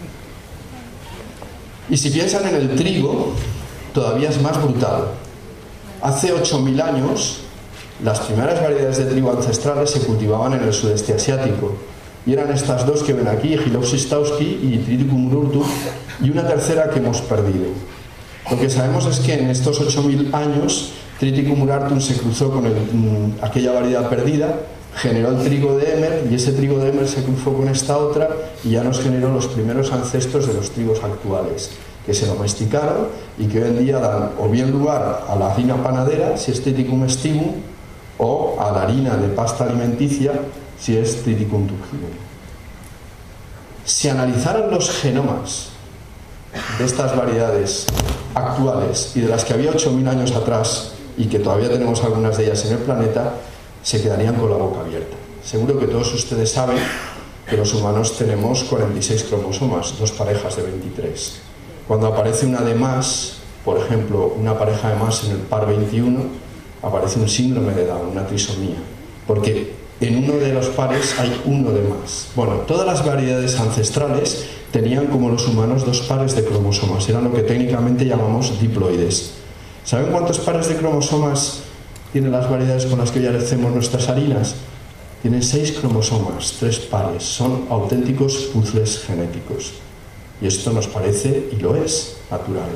Y si piensan en el trigo, todavía es más brutal. Hace 8.000 años, las primeras variedades de trigo ancestrales se cultivaban en el sudeste asiático. Y eran estas dos que ven aquí, Gilopsis tauski y Triticum rurtu, y una tercera que hemos perdido. Lo que sabemos es que en estos 8.000 años Triticum urartum se cruzó con aquella variedad perdida, generó el trigo de Emer, y ese trigo de Emer se cruzó con esta otra y ya nos generó los primeros ancestros de los trigos actuales, que se domesticaron y que hoy en día dan o bien lugar a la harina panadera, si es Triticum stivum, o a la harina de pasta alimenticia, si es Triticum turgidum. Si analizaran los genomas de estas variedades actuales y de las que había 8.000 años atrás y que todavía tenemos algunas de ellas en el planeta, se quedarían con la boca abierta. Seguro que todos ustedes saben que los humanos tenemos 46 cromosomas, 2 parejas de 23. Cuando aparece una de más, por ejemplo, una pareja de más en el par 21, aparece un síndrome de Down, una trisomía, porque en uno de los pares hay uno de más. Bueno, todas las variedades ancestrales tenían, como los humanos, 2 pares de cromosomas, eran lo que técnicamente llamamos diploides. ¿Saben cuántos pares de cromosomas tienen las variedades con las que hoy hacemos nuestras harinas? Tienen 6 cromosomas, 3 pares, son auténticos puzzles genéticos. Y esto nos parece, y lo es, natural.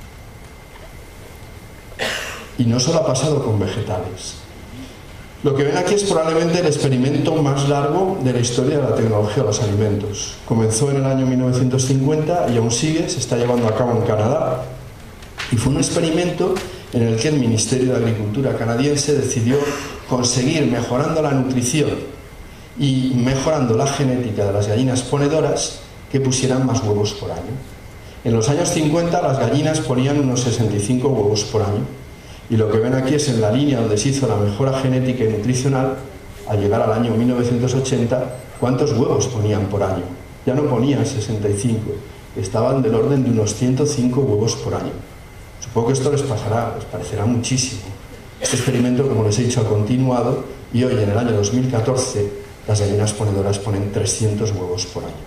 Y no solo ha pasado con vegetales. Lo que ven aquí es probablemente el experimento más largo de la historia de la tecnología de los alimentos. Comenzó en el año 1950 y aún sigue, se está llevando a cabo en Canadá. Y fue un experimento en el que el Ministerio de Agricultura canadiense decidió conseguir, mejorando la nutrición y mejorando la genética de las gallinas ponedoras, que pusieran más huevos por año. En los años 50 las gallinas ponían unos 65 huevos por año. Y lo que ven aquí es en la línea donde se hizo la mejora genética y nutricional, al llegar al año 1980, cuántos huevos ponían por año. Ya no ponían 65, estaban del orden de unos 105 huevos por año. Supongo que esto les parecerá muchísimo. Este experimento, como les he dicho, ha continuado y hoy, en el año 2014, las gallinas ponedoras ponen 300 huevos por año.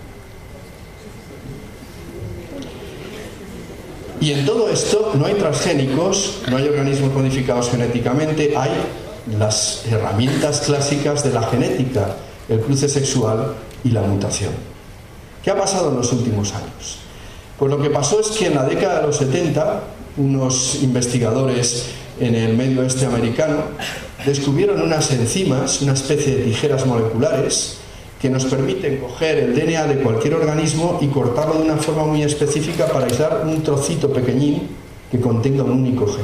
Y en todo esto no hay transgénicos, no hay organismos modificados genéticamente, hay las herramientas clásicas de la genética, el cruce sexual y la mutación. ¿Qué ha pasado en los últimos años? Pues lo que pasó es que en la década de los 70, unos investigadores en el medio oeste americano descubrieron unas enzimas, una especie de tijeras moleculares, que nos permiten coger el DNA de cualquier organismo y cortarlo de una forma muy específica para aislar un trocito pequeñín que contenga un único gen.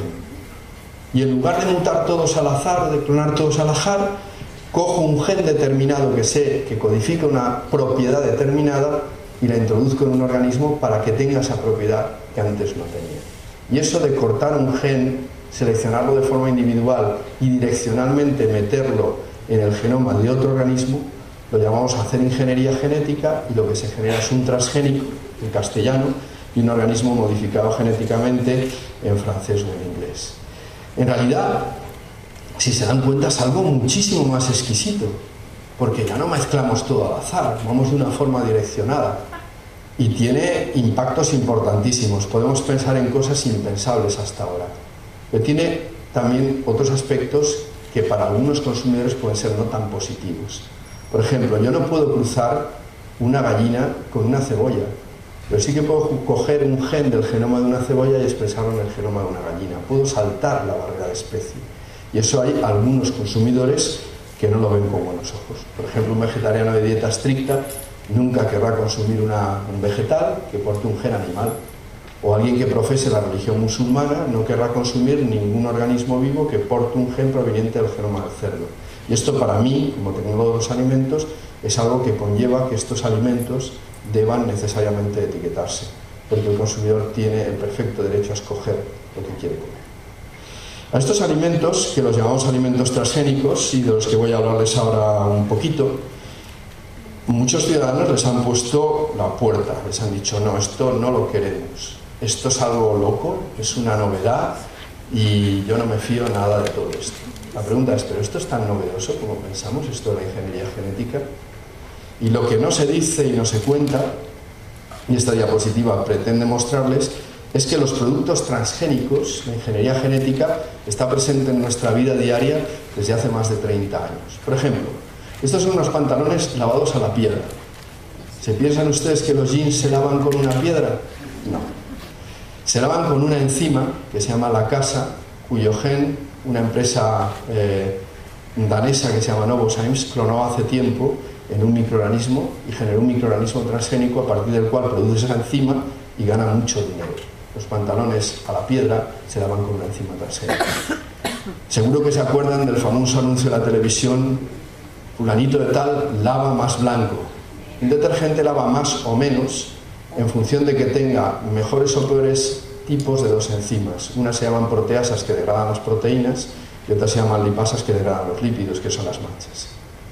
Y en lugar de mutar todos al azar, de clonar todos al azar, cojo un gen determinado que codifica una propiedad determinada y la introduzco en un organismo para que tenga esa propiedad que antes no tenía. Y eso de cortar un gen, seleccionarlo de forma individual y direccionalmente meterlo en el genoma de otro organismo, lo llamamos hacer ingeniería genética, y lo que se genera es un transgénico, en castellano, y un organismo modificado genéticamente, en francés o en inglés. En realidad, si se dan cuenta, es algo muchísimo más exquisito, porque ya no mezclamos todo al azar, vamos de una forma direccionada, y tiene impactos importantísimos. Podemos pensar en cosas impensables hasta ahora, pero tiene también otros aspectos que para algunos consumidores pueden ser no tan positivos. Por ejemplo, yo no puedo cruzar una gallina con una cebolla, pero sí que puedo coger un gen del genoma de una cebolla y expresarlo en el genoma de una gallina. Puedo saltar la barrera de especie. Y eso hay algunos consumidores que no lo ven con buenos ojos. Por ejemplo, un vegetariano de dieta estricta nunca querrá consumir un vegetal que porte un gen animal. O alguien que profese la religión musulmana no querrá consumir ningún organismo vivo que porte un gen proveniente del genoma del cerdo. Y esto, para mí, como tecnólogo de los alimentos, es algo que conlleva que estos alimentos deban necesariamente etiquetarse, porque el consumidor tiene el perfecto derecho a escoger lo que quiere comer. A estos alimentos, que los llamamos alimentos transgénicos y de los que voy a hablarles ahora un poquito, muchos ciudadanos les han puesto la puerta, les han dicho: no, esto no lo queremos, esto es algo loco, es una novedad y yo no me fío nada de todo esto. La pregunta es: ¿pero esto es tan novedoso como pensamos, esto de la ingeniería genética? Y lo que no se dice y no se cuenta, y esta diapositiva pretende mostrarles, es que los productos transgénicos, la ingeniería genética, está presente en nuestra vida diaria desde hace más de 30 años. Por ejemplo, estos son unos pantalones lavados a la piedra. ¿Se piensan ustedes que los jeans se lavan con una piedra? No. Se lavan con una enzima que se llama lacasa, cuyo gen una empresa danesa que se llama Novozymes clonó hace tiempo en un microorganismo y generó un microorganismo transgénico a partir del cual produce esa enzima y gana mucho dinero. Los pantalones a la piedra se lavan con una enzima transgénica. Seguro que se acuerdan del famoso anuncio de la televisión: fulanito de tal lava más blanco. Un detergente lava más o menos en función de que tenga mejores o peores tipos de dos enzimas. Unas se llaman proteasas, que degradan las proteínas, y otras se llaman lipasas, que degradan los lípidos, que son las manchas.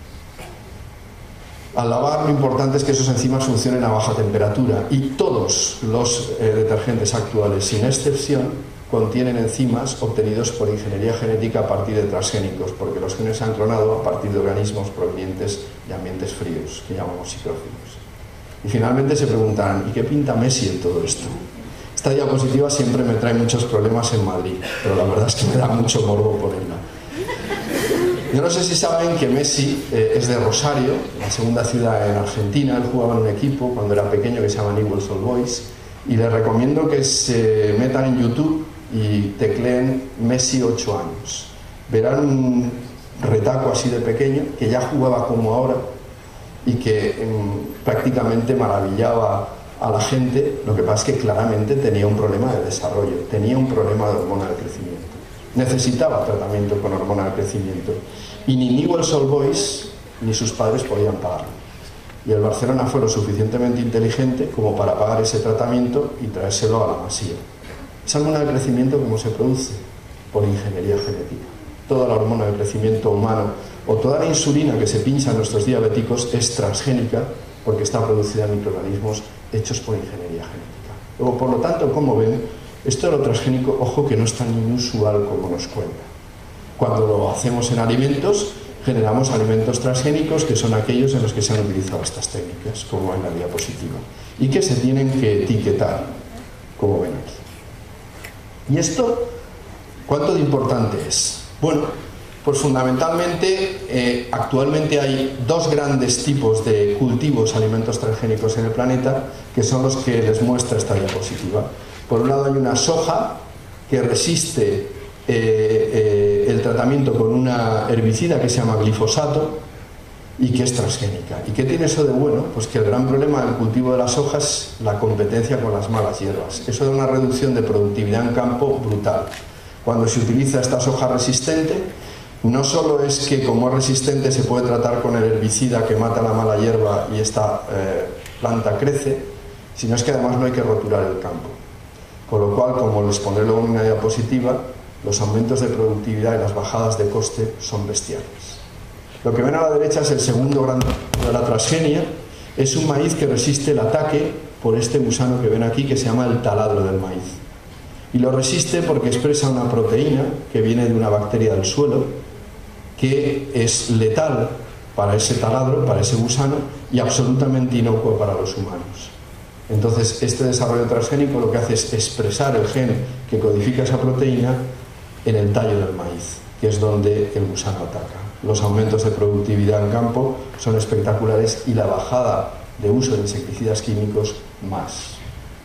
Al lavar, lo importante es que esas enzimas funcionen a baja temperatura, y todos los detergentes actuales, sin excepción, contienen enzimas obtenidos por ingeniería genética a partir de transgénicos, porque los genes se han clonado a partir de organismos provenientes de ambientes fríos, que llamamos psicrófilos. Y finalmente se preguntarán: ¿y qué pinta Messi en todo esto? Esta diapositiva siempre me trae muchos problemas en Madrid, pero la verdad es que me da mucho morbo ponerla. Yo no sé si saben que Messi es de Rosario, la segunda ciudad en Argentina. Él jugaba en un equipo cuando era pequeño que se llama Newell's Old Boys, y les recomiendo que se metan en YouTube y tecleen Messi 8 años. Verán un retaco así de pequeño, que ya jugaba como ahora y que prácticamente maravillaba a la gente. Lo que pasa es que claramente tenía un problema de desarrollo, tenía un problema de hormona del crecimiento. Necesitaba tratamiento con hormona del crecimiento. Y ni Newell's Old Boys ni sus padres podían pagarlo. Y el Barcelona fue lo suficientemente inteligente como para pagar ese tratamiento y traérselo a la Masía. Esa hormona del crecimiento, ¿cómo se produce? Por ingeniería genética. Toda la hormona del crecimiento humano o toda la insulina que se pincha en nuestros diabéticos es transgénica, porque está producida en microorganismos hechos por ingeniería genética. Luego, por lo tanto, como ven, esto de lo transgénico, ojo, que no es tan inusual como nos cuenta. Cuando lo hacemos en alimentos, generamos alimentos transgénicos, que son aquellos en los que se han utilizado estas técnicas, como en la diapositiva, y que se tienen que etiquetar, como ven aquí. ¿Y esto cuánto de importante es? Bueno, pues fundamentalmente actualmente hay dos grandes tipos de cultivos alimentos transgénicos en el planeta, que son los que les muestra esta diapositiva. Por un lado hay una soja que resiste el tratamiento con una herbicida que se llama glifosato y que es transgénica. ¿Y qué tiene eso de bueno? Pues que el gran problema del cultivo de la soja es la competencia con las malas hierbas. Eso da una reducción de productividad en campo brutal. Cuando se utiliza esta soja resistente, no solo es que como es resistente se puede tratar con el herbicida que mata la mala hierba y esta planta crece, sino es que además no hay que roturar el campo. Con lo cual, como les pondré luego en una diapositiva, los aumentos de productividad y las bajadas de coste son bestiales. Lo que ven a la derecha es el segundo gran de la transgenia. Es un maíz que resiste el ataque por este gusano que ven aquí, que se llama el taladro del maíz. Y lo resiste porque expresa una proteína que viene de una bacteria del suelo, que es letal para ese taladro, para ese gusano, y absolutamente inocuo para los humanos. Entonces, este desarrollo transgénico lo que hace es expresar el gen que codifica esa proteína en el tallo del maíz, que es donde el gusano ataca. Los aumentos de productividad en campo son espectaculares y la bajada de uso de insecticidas químicos más.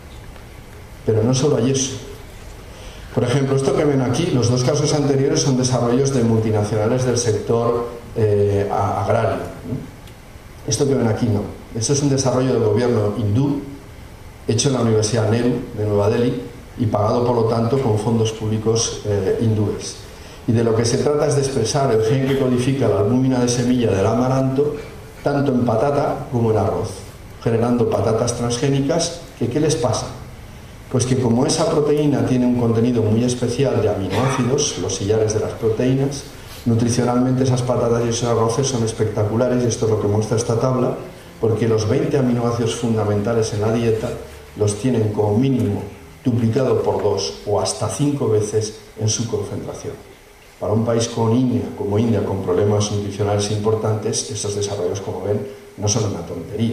Pero no solo hay eso. Por ejemplo, esto que ven aquí, los dos casos anteriores son desarrollos de multinacionales del sector agrario. Esto que ven aquí no. Esto es un desarrollo del gobierno hindú, hecho en la Universidad Nehru de Nueva Delhi y pagado, por lo tanto, con fondos públicos hindúes. Y de lo que se trata es de expresar el gen que codifica la albúmina de semilla del amaranto, tanto en patata como en arroz, generando patatas transgénicas que, ¿qué les pasa? Pues que como esa proteína tiene un contenido muy especial de aminoácidos, los sillares de las proteínas, nutricionalmente esas patatas y esos arroces son espectaculares, y esto es lo que muestra esta tabla, porque los 20 aminoácidos fundamentales en la dieta los tienen como mínimo duplicado por 2 o hasta 5 veces en su concentración. Para un país como India, con problemas nutricionales importantes, estos desarrollos, como ven, no son una tontería.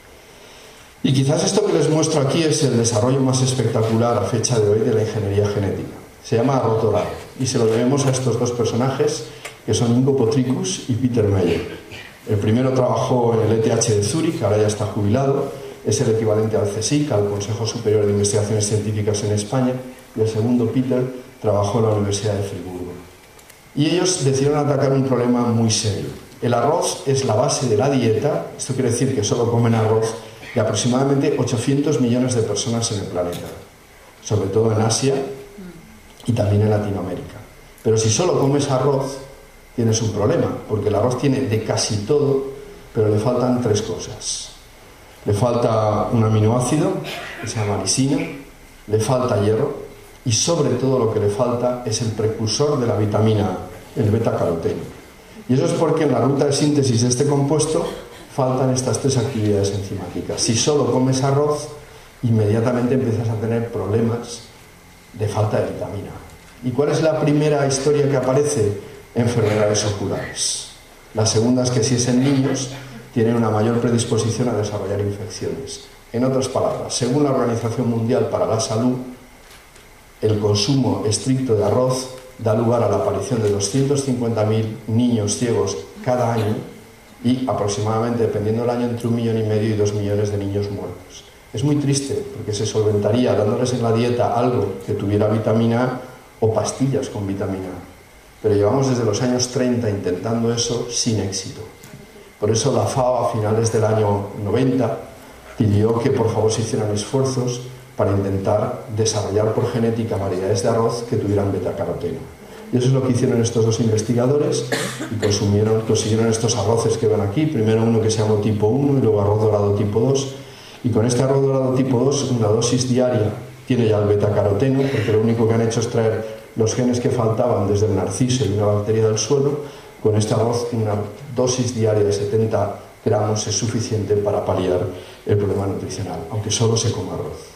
Y quizás esto que les muestro aquí es el desarrollo más espectacular a fecha de hoy de la ingeniería genética. Se llama arroz dorado y se lo debemos a estos dos personajes, que son Ingo Potricus y Peter Meyer. El primero trabajó en el ETH de Zúrich, ahora ya está jubilado, es el equivalente al CSIC, al Consejo Superior de Investigaciones Científicas en España, y el segundo, Peter, trabajó en la Universidad de Friburgo. Y ellos decidieron atacar un problema muy serio. El arroz es la base de la dieta, esto quiere decir que solo comen arroz, de aproximadamente 800 millones de personas en el planeta, sobre todo en Asia y también en Latinoamérica. Pero si solo comes arroz, tienes un problema, porque el arroz tiene de casi todo, pero le faltan tres cosas. Le falta un aminoácido, que se llama lisina, le falta hierro, y sobre todo lo que le falta es el precursor de la vitamina A, el beta-caroteno. Y eso es porque en la ruta de síntesis de este compuesto faltan estas tres actividades enzimáticas. Si solo comes arroz, inmediatamente empiezas a tener problemas de falta de vitamina A. ¿Y cuál es la primera historia que aparece? Enfermedades oculares. La segunda es que si es en niños, tienen una mayor predisposición a desarrollar infecciones. En otras palabras, según la Organización Mundial para la Salud, el consumo estricto de arroz da lugar a la aparición de 250.000 niños ciegos cada año y aproximadamente, dependiendo del año, entre 1,5 millones y 2 millones de niños muertos. Es muy triste porque se solventaría dándoles en la dieta algo que tuviera vitamina A o pastillas con vitamina A. Pero llevamos desde los años 30 intentando eso sin éxito. Por eso la FAO a finales del año 90 pidió que por favor se hicieran esfuerzos para intentar desarrollar por genética variedades de arroz que tuvieran beta-caroteno. Y eso es lo que hicieron estos dos investigadores y consiguieron estos arroces que ven aquí, primero uno que se llamó tipo 1 y luego arroz dorado tipo 2. Y con este arroz dorado tipo 2, una dosis diaria tiene ya el beta-caroteno, porque lo único que han hecho es traer los genes que faltaban desde el narciso y una bacteria del suelo. Con este arroz, una dosis diaria de 70 gramos es suficiente para paliar el problema nutricional, aunque solo se coma arroz.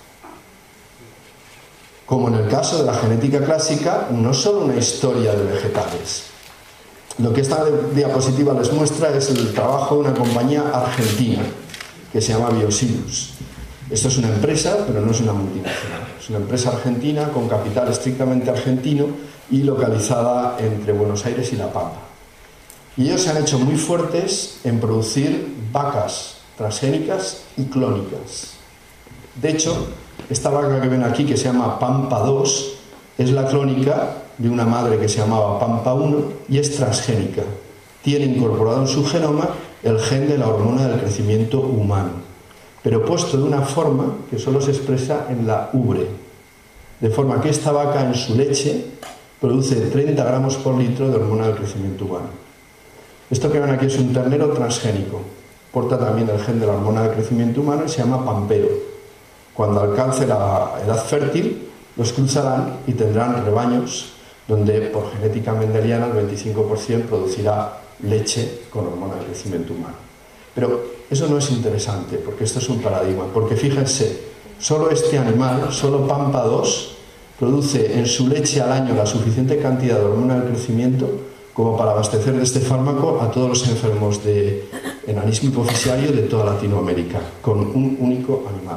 Como en el caso de la genética clásica, no solo una historia de vegetales. Lo que esta diapositiva les muestra es el trabajo de una compañía argentina que se llama Biosilus. Esto es una empresa, pero no es una multinacional. Es una empresa argentina con capital estrictamente argentino y localizada entre Buenos Aires y La Pampa. Y ellos se han hecho muy fuertes en producir vacas transgénicas y clónicas. De hecho, esta vaca que ven aquí, que se llama Pampa 2, es la clónica de una madre que se llamaba Pampa 1 y es transgénica. Tiene incorporado en su genoma el gen de la hormona del crecimiento humano, pero puesto de una forma que solo se expresa en la ubre. De forma que esta vaca en su leche produce 30 gramos por litro de hormona del crecimiento humano. Esto que ven aquí es un ternero transgénico. Porta también el gen de la hormona del crecimiento humano y se llama pampero. Cuando alcance la edad fértil, los cruzarán y tendrán rebaños donde por genética mendeliana el 25% producirá leche con hormona del crecimiento humano. Pero eso no es interesante, porque esto es un paradigma, porque fíjense, solo este animal, solo Pampa 2, produce en su leche al año la suficiente cantidad de hormona del crecimiento como para abastecer de este fármaco a todos los enfermos de enanismo hipoficiario de toda Latinoamérica, con un único animal.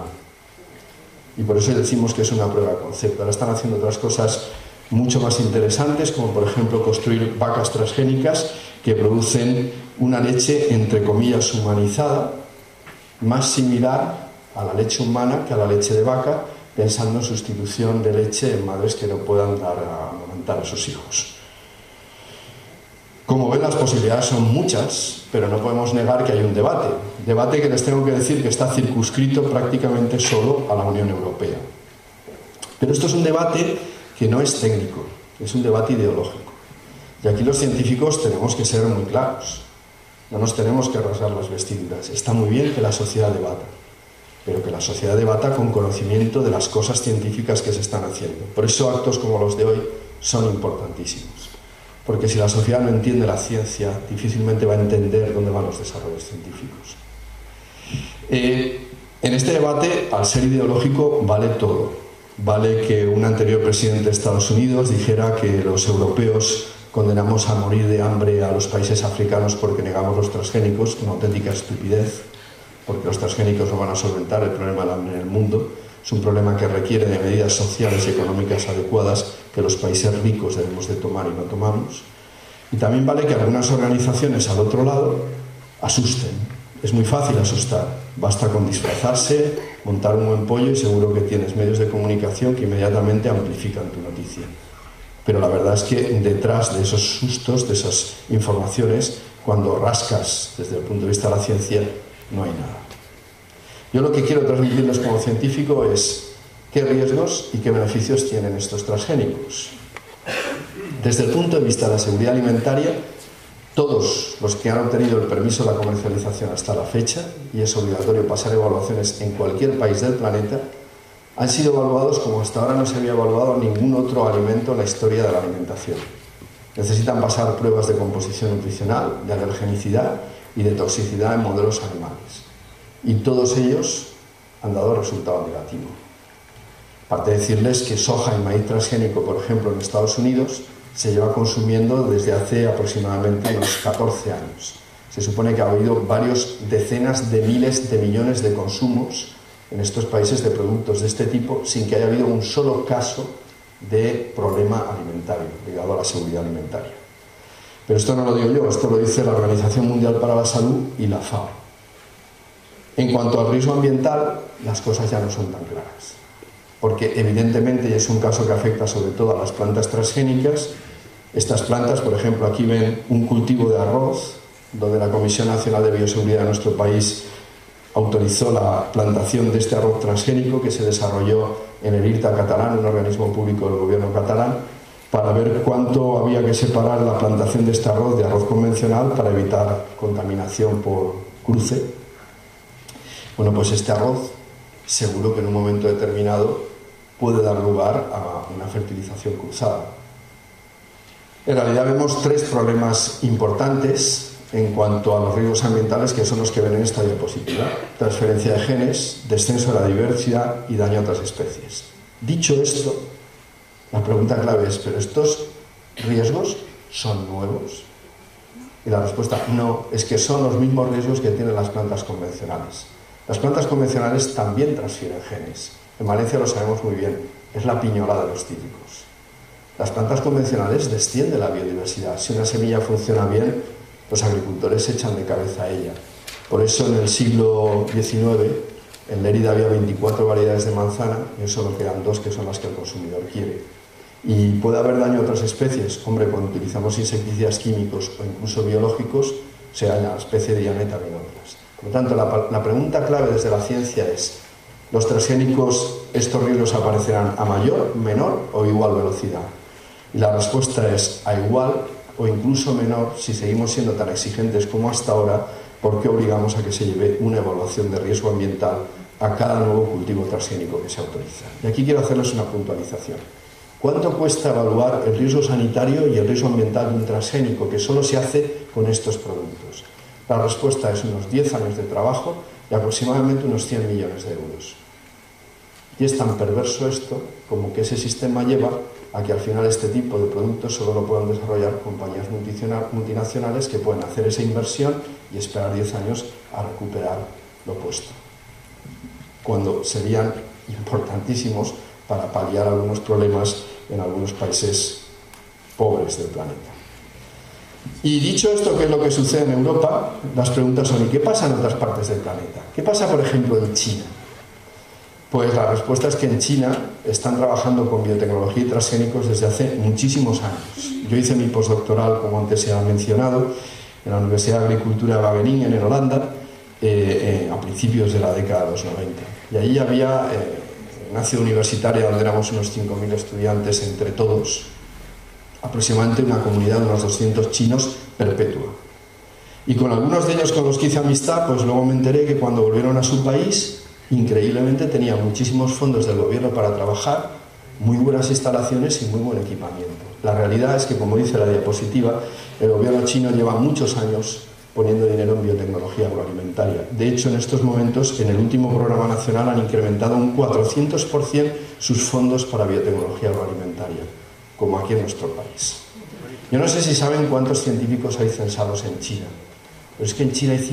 Y por eso decimos que es una prueba de concepto. Ahora están haciendo otras cosas mucho más interesantes, como por ejemplo construir vacas transgénicas que producen una leche, entre comillas, humanizada, más similar a la leche humana que a la leche de vaca, pensando en sustitución de leche en madres que no puedan dar a amamantar a sus hijos. Como ven, las posibilidades son muchas, pero no podemos negar que hay un debate. Debate que les tengo que decir que está circunscrito prácticamente solo a la Unión Europea. Pero esto es un debate que no es técnico, es un debate ideológico. Y aquí los científicos tenemos que ser muy claros. No nos tenemos que rasgar las vestiduras. Está muy bien que la sociedad debata, pero que la sociedad debata con conocimiento de las cosas científicas que se están haciendo. Por eso actos como los de hoy son importantísimos. Porque si la sociedad no entiende la ciencia, difícilmente va a entender dónde van los desarrollos científicos. En este debate, al ser ideológico, vale todo. Vale que un anterior presidente de Estados Unidos dijera que los europeos condenamos a morir de hambre a los países africanos porque negamos los transgénicos, una auténtica estupidez, porque los transgénicos no van a solventar el problema del hambre en el mundo. Es un problema que requiere de medidas sociales y económicas adecuadas que los países ricos debemos de tomar y no tomamos. Y también vale que algunas organizaciones al otro lado asusten. Es muy fácil asustar, basta con disfrazarse, montar un buen pollo y seguro que tienes medios de comunicación que inmediatamente amplifican tu noticia. Pero la verdad es que detrás de esos sustos, de esas informaciones, cuando rascas desde el punto de vista de la ciencia, no hay nada. Yo lo que quiero transmitirles como científico es qué riesgos y qué beneficios tienen estos transgénicos. Desde el punto de vista de la seguridad alimentaria, todos los que han obtenido el permiso de la comercialización hasta la fecha, y es obligatorio pasar evaluaciones en cualquier país del planeta, han sido evaluados como hasta ahora no se había evaluado ningún otro alimento en la historia de la alimentación. Necesitan pasar pruebas de composición nutricional, de alergenicidad y de toxicidad en modelos animales. Y todos ellos han dado resultado negativo. Aparte de decirles que soja y maíz transgénico, por ejemplo, en Estados Unidos, se lleva consumiendo desde hace aproximadamente unos 14 años. Se supone que ha habido varios decenas de miles de millones de consumos en estos países de productos de este tipo sin que haya habido un solo caso de problema alimentario ligado a la seguridad alimentaria. Pero esto no lo digo yo, esto lo dice la Organización Mundial para la Salud y la FAO. En cuanto al riesgo ambiental, las cosas ya no son tan claras, porque evidentemente, y es un caso que afecta sobre todo a las plantas transgénicas, estas plantas, por ejemplo, aquí ven un cultivo de arroz, donde la Comisión Nacional de Bioseguridad de nuestro país autorizó la plantación de este arroz transgénico que se desarrolló en el IRTA catalán, un organismo público del gobierno catalán, para ver cuánto había que separar la plantación de este arroz de arroz convencional para evitar contaminación por cruce. Bueno, pues este arroz seguro que en un momento determinado puede dar lugar a una fertilización cruzada. En realidad vemos tres problemas importantes en cuanto a los riesgos ambientales, que son los que ven en esta diapositiva: transferencia de genes, descenso de la diversidad y daño a otras especies. Dicho esto, la pregunta clave es, ¿pero estos riesgos son nuevos? Y la respuesta no, es que son los mismos riesgos que tienen las plantas convencionales. Las plantas convencionales también transfieren genes. En Valencia lo sabemos muy bien, es la piñola de los cítricos. Las plantas convencionales descienden la biodiversidad. Si una semilla funciona bien, los agricultores se echan de cabeza a ella. Por eso en el siglo XIX en Lérida había 24 variedades de manzana y solo quedan 2 que son las que el consumidor quiere. ¿Y puede haber daño a otras especies? Hombre, cuando utilizamos insecticidas químicos o incluso biológicos, se daña a la especie de Dianet también otras. Por lo tanto, la pregunta clave desde la ciencia es: ¿los transgénicos, estos riesgos aparecerán a mayor, menor o igual velocidad? Y la respuesta es a igual o incluso menor si seguimos siendo tan exigentes como hasta ahora, porque obligamos a que se lleve una evaluación de riesgo ambiental a cada nuevo cultivo transgénico que se autoriza. Y aquí quiero hacerles una puntualización. ¿Cuánto cuesta evaluar el riesgo sanitario y el riesgo ambiental de un transgénico que solo se hace con estos productos? La respuesta es unos 10 años de trabajo y aproximadamente unos 100 millones de euros. Y es tan perverso esto como que ese sistema lleva a que al final este tipo de productos solo lo puedan desarrollar compañías multinacionales que pueden hacer esa inversión y esperar 10 años a recuperar lo puesto, cuando serían importantísimos para paliar algunos problemas en algunos países pobres del planeta. Y dicho esto, ¿qué es lo que sucede en Europa? Las preguntas son: ¿y qué pasa en otras partes del planeta? ¿Qué pasa, por ejemplo, en China? Pues la respuesta es que en China están trabajando con biotecnología y transgénicos desde hace muchísimos años. Yo hice mi postdoctoral, como antes se ha mencionado, en la Universidad de Agricultura de Wageningen, en Holanda, a principios de la década de los 90. Y allí había una ciudad universitaria donde éramos unos 5.000 estudiantes entre todos, aproximadamente una comunidad de unos 200 chinos perpetua. Y con algunos de ellos con los que hice amistad, pues luego me enteré que cuando volvieron a su país, increíblemente tenían muchísimos fondos del gobierno para trabajar, muy buenas instalaciones y muy buen equipamiento. La realidad es que, como dice la diapositiva, el gobierno chino lleva muchos años poniendo dinero en biotecnología agroalimentaria. De hecho, en estos momentos, en el último programa nacional, han incrementado un 400% sus fondos para biotecnología agroalimentaria, como aquí en nuestro país. Yo no sé si saben cuántos científicos hay censados en China, pero es que en China hay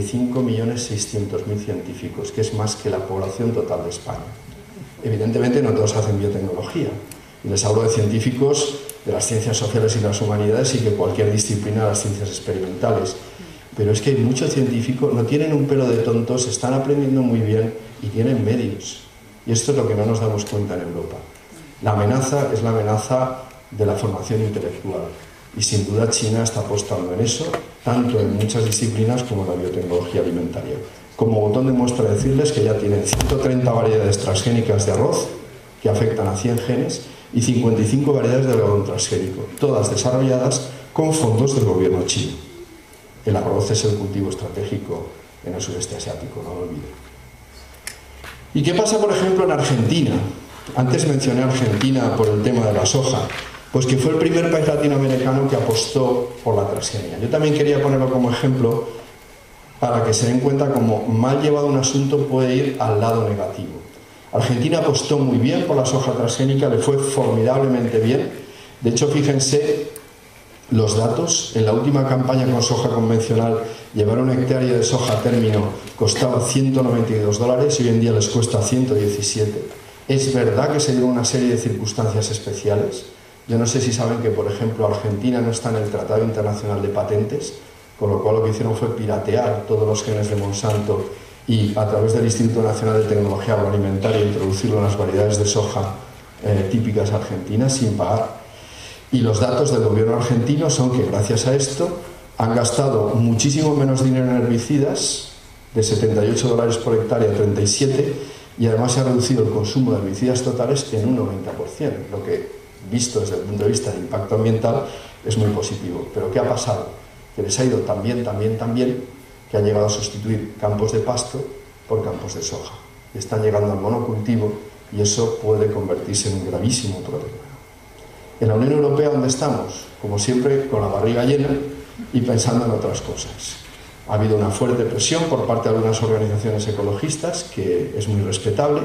55.600.000 científicos, que es más que la población total de España. Evidentemente no todos hacen biotecnología, y les hablo de científicos de las ciencias sociales y las humanidades y que cualquier disciplina de las ciencias experimentales. Pero es que hay muchos científicos, no tienen un pelo de tontos, están aprendiendo muy bien y tienen medios. Y esto es lo que no nos damos cuenta en Europa. La amenaza es la amenaza de la formación intelectual. Y sin duda China está apostando en eso, tanto en muchas disciplinas como en la biotecnología alimentaria. Como botón de muestra decirles que ya tienen 130 variedades transgénicas de arroz que afectan a 100 genes y 55 variedades de algodón transgénico, todas desarrolladas con fondos del gobierno chino. El arroz es el cultivo estratégico en el sudeste asiático, no lo olviden. ¿Y qué pasa, por ejemplo, en Argentina? Antes mencioné a Argentina por el tema de la soja, pues que fue el primer país latinoamericano que apostó por la transgenia. Yo también quería ponerlo como ejemplo para que se den cuenta cómo mal llevado un asunto puede ir al lado negativo. Argentina apostó muy bien por la soja transgénica, le fue formidablemente bien. De hecho, fíjense los datos. En la última campaña con soja convencional, llevar una hectárea de soja a término costaba $192 y hoy en día les cuesta 117. Es verdad que se dieron una serie de circunstancias especiales. Yo no sé si saben que, por ejemplo, Argentina no está en el Tratado Internacional de Patentes, con lo cual lo que hicieron fue piratear todos los genes de Monsanto y a través del Instituto Nacional de Tecnología Agroalimentaria introducirlo en las variedades de soja típicas argentinas sin pagar. Y los datos del gobierno argentino son que gracias a esto han gastado muchísimo menos dinero en herbicidas, de $78 por hectárea a 37, y además se ha reducido el consumo de herbicidas totales en un 90%, lo que, visto desde el punto de vista del impacto ambiental, es muy positivo. Pero ¿qué ha pasado? Que les ha ido tan bien, que han llegado a sustituir campos de pasto por campos de soja. Y están llegando al monocultivo y eso puede convertirse en un gravísimo problema. En la Unión Europea, ¿dónde estamos? Como siempre, con la barriga llena y pensando en otras cosas. Ha habido una fuerte presión por parte de algunas organizaciones ecologistas, que es muy respetable,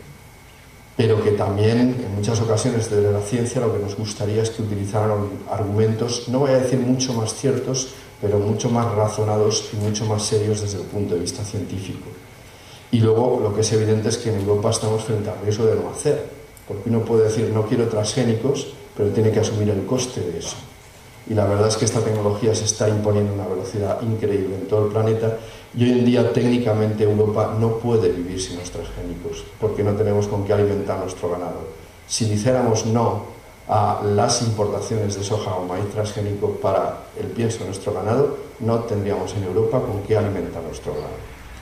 pero que también en muchas ocasiones desde la ciencia lo que nos gustaría es que utilizaran argumentos, no voy a decir mucho más ciertos, pero mucho más razonados y mucho más serios desde el punto de vista científico. Y luego lo que es evidente es que en Europa estamos frente al riesgo de no hacer, porque uno puede decir no quiero transgénicos, pero tiene que asumir el coste de eso. Y la verdad es que esta tecnología se está imponiendo a una velocidad increíble en todo el planeta y hoy en día técnicamente Europa no puede vivir sin los transgénicos porque no tenemos con qué alimentar nuestro ganado. Si dijéramos no a las importaciones de soja o maíz transgénico para el pienso de nuestro ganado, no tendríamos en Europa con qué alimentar nuestro ganado.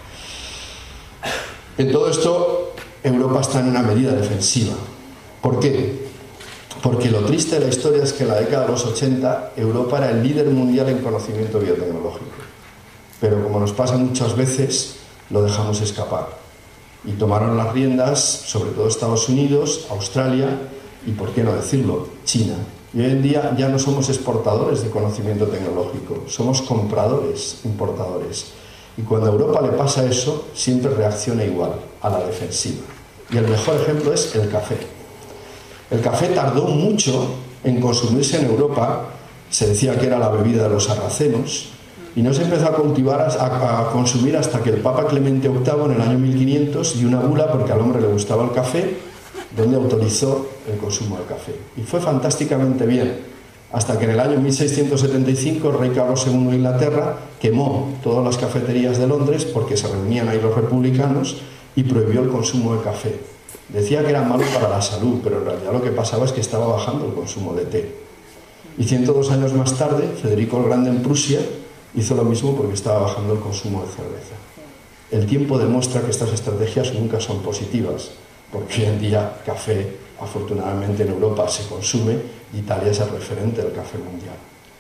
En todo esto, Europa está en una medida defensiva. ¿Por qué? Porque lo triste de la historia es que en la década de los 80 Europa era el líder mundial en conocimiento biotecnológico. Pero como nos pasa muchas veces, lo dejamos escapar. Y tomaron las riendas, sobre todo Estados Unidos, Australia y, por qué no decirlo, China. Y hoy en día ya no somos exportadores de conocimiento tecnológico, somos compradores, importadores. Y cuando a Europa le pasa eso, siempre reacciona igual, a la defensiva. Y el mejor ejemplo es el café. El café tardó mucho en consumirse en Europa, se decía que era la bebida de los sarracenos, y no se empezó a cultivar, a consumir hasta que el Papa Clemente VIII en el año 1500 dio una bula, porque al hombre le gustaba el café, donde autorizó el consumo de café. Y fue fantásticamente bien, hasta que en el año 1675 el rey Carlos II de Inglaterra quemó todas las cafeterías de Londres porque se reunían ahí los republicanos y prohibió el consumo de café. Decía que era malo para la salud, pero en realidad lo que pasaba es que estaba bajando el consumo de té. Y 102 años más tarde, Federico el Grande en Prusia hizo lo mismo porque estaba bajando el consumo de cerveza. El tiempo demuestra que estas estrategias nunca son positivas, porque hoy en día café, afortunadamente en Europa se consume, y Italia es el referente del café mundial.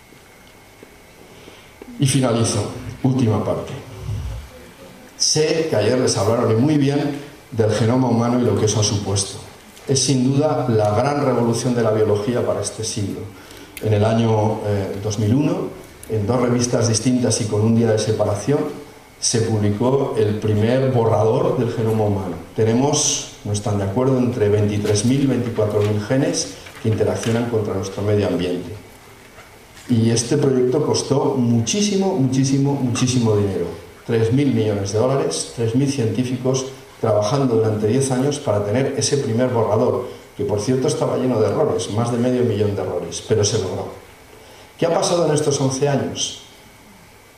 Y finalizo, última parte. Sé que ayer les hablaron y muy bien del genoma humano y lo que eso ha supuesto. Es sin duda la gran revolución de la biología para este siglo. En el año 2001, en 2 revistas distintas y con un día de separación, se publicó el primer borrador del genoma humano. Tenemos, no están de acuerdo, entre 23.000 y 24.000 genes que interaccionan contra nuestro medio ambiente. Y este proyecto costó muchísimo dinero. 3.000 millones de dólares, 3.000 científicos trabajando durante 10 años para tener ese primer borrador, que por cierto estaba lleno de errores, más de medio millón de errores, pero se logró. ¿Qué ha pasado en estos 11 años?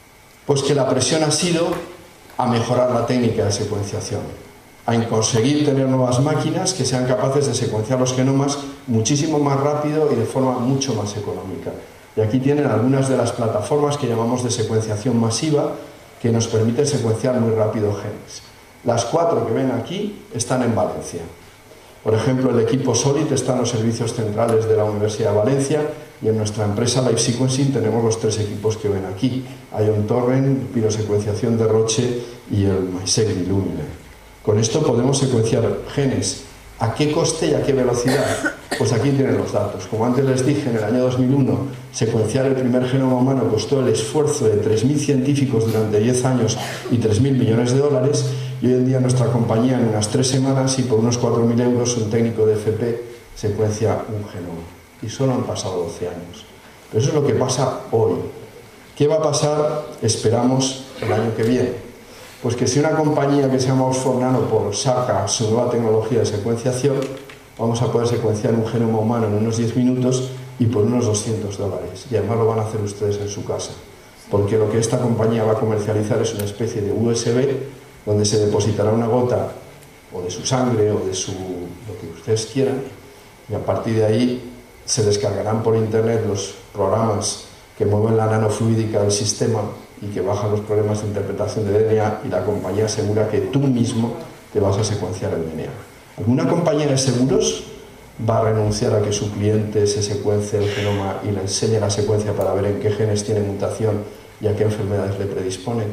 Pues que la presión ha sido a mejorar la técnica de secuenciación, a conseguir tener nuevas máquinas que sean capaces de secuenciar los genomas muchísimo más rápido y de forma mucho más económica. Y aquí tienen algunas de las plataformas que llamamos de secuenciación masiva, que nos permiten secuenciar muy rápido genes. Las 4 que ven aquí están en Valencia. Por ejemplo, el equipo SOLID está en los servicios centrales de la Universidad de Valencia, y en nuestra empresa Life Sequencing tenemos los 3 equipos que ven aquí: Ion Torrent, pirosecuenciación de Roche y el MySeq Illumina. Con esto podemos secuenciar genes. ¿A qué coste y a qué velocidad? Pues aquí tienen los datos. Como antes les dije, en el año 2001 secuenciar el primer genoma humano costó el esfuerzo de 3.000 científicos durante 10 años y 3.000 millones de dólares, y hoy en día nuestra compañía en unas 3 semanas y por unos 4.000 euros un técnico de FP secuencia un genoma. Y solo han pasado 12 años. Pero eso es lo que pasa hoy. ¿Qué va a pasar? Esperamos el año que viene. Pues que si una compañía que se llama Oxford Nanopore saca su nueva tecnología de secuenciación, vamos a poder secuenciar un genoma humano en unos 10 minutos y por unos $200. Y además lo van a hacer ustedes en su casa. Porque lo que esta compañía va a comercializar es una especie de USB donde se depositará una gota o de su sangre o de lo que ustedes quieran, y a partir de ahí se descargarán por internet los programas que mueven la nanofluídica del sistema y que bajan los problemas de interpretación de DNA, y la compañía asegura que tú mismo te vas a secuenciar el DNA. ¿Alguna compañía de seguros va a renunciar a que su cliente se secuencie el genoma y le enseñe la secuencia para ver en qué genes tiene mutación y a qué enfermedades le predisponen?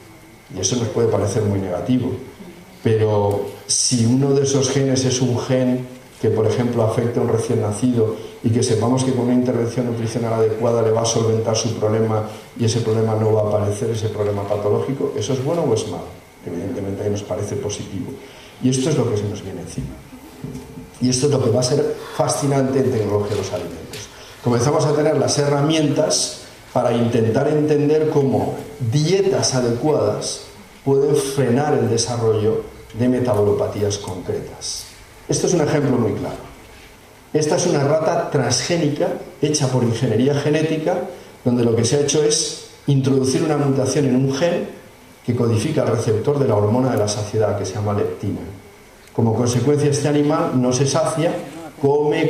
Y eso nos puede parecer muy negativo, pero si uno de esos genes es un gen que, por ejemplo, afecta a un recién nacido y que sepamos que con una intervención nutricional adecuada le va a solventar su problema y ese problema no va a aparecer, ese problema patológico, ¿eso es bueno o es malo? Evidentemente ahí nos parece positivo. Y esto es lo que se nos viene encima. Y esto es lo que va a ser fascinante en tecnología de los alimentos. Comenzamos a tener las herramientas para intentar entender cómo dietas adecuadas pueden frenar el desarrollo de metabolopatías concretas. Esto es un ejemplo muy claro. Esta es una rata transgénica hecha por ingeniería genética, donde lo que se ha hecho es introducir una mutación en un gen que codifica el receptor de la hormona de la saciedad, que se llama leptina. Como consecuencia, este animal no se sacia, come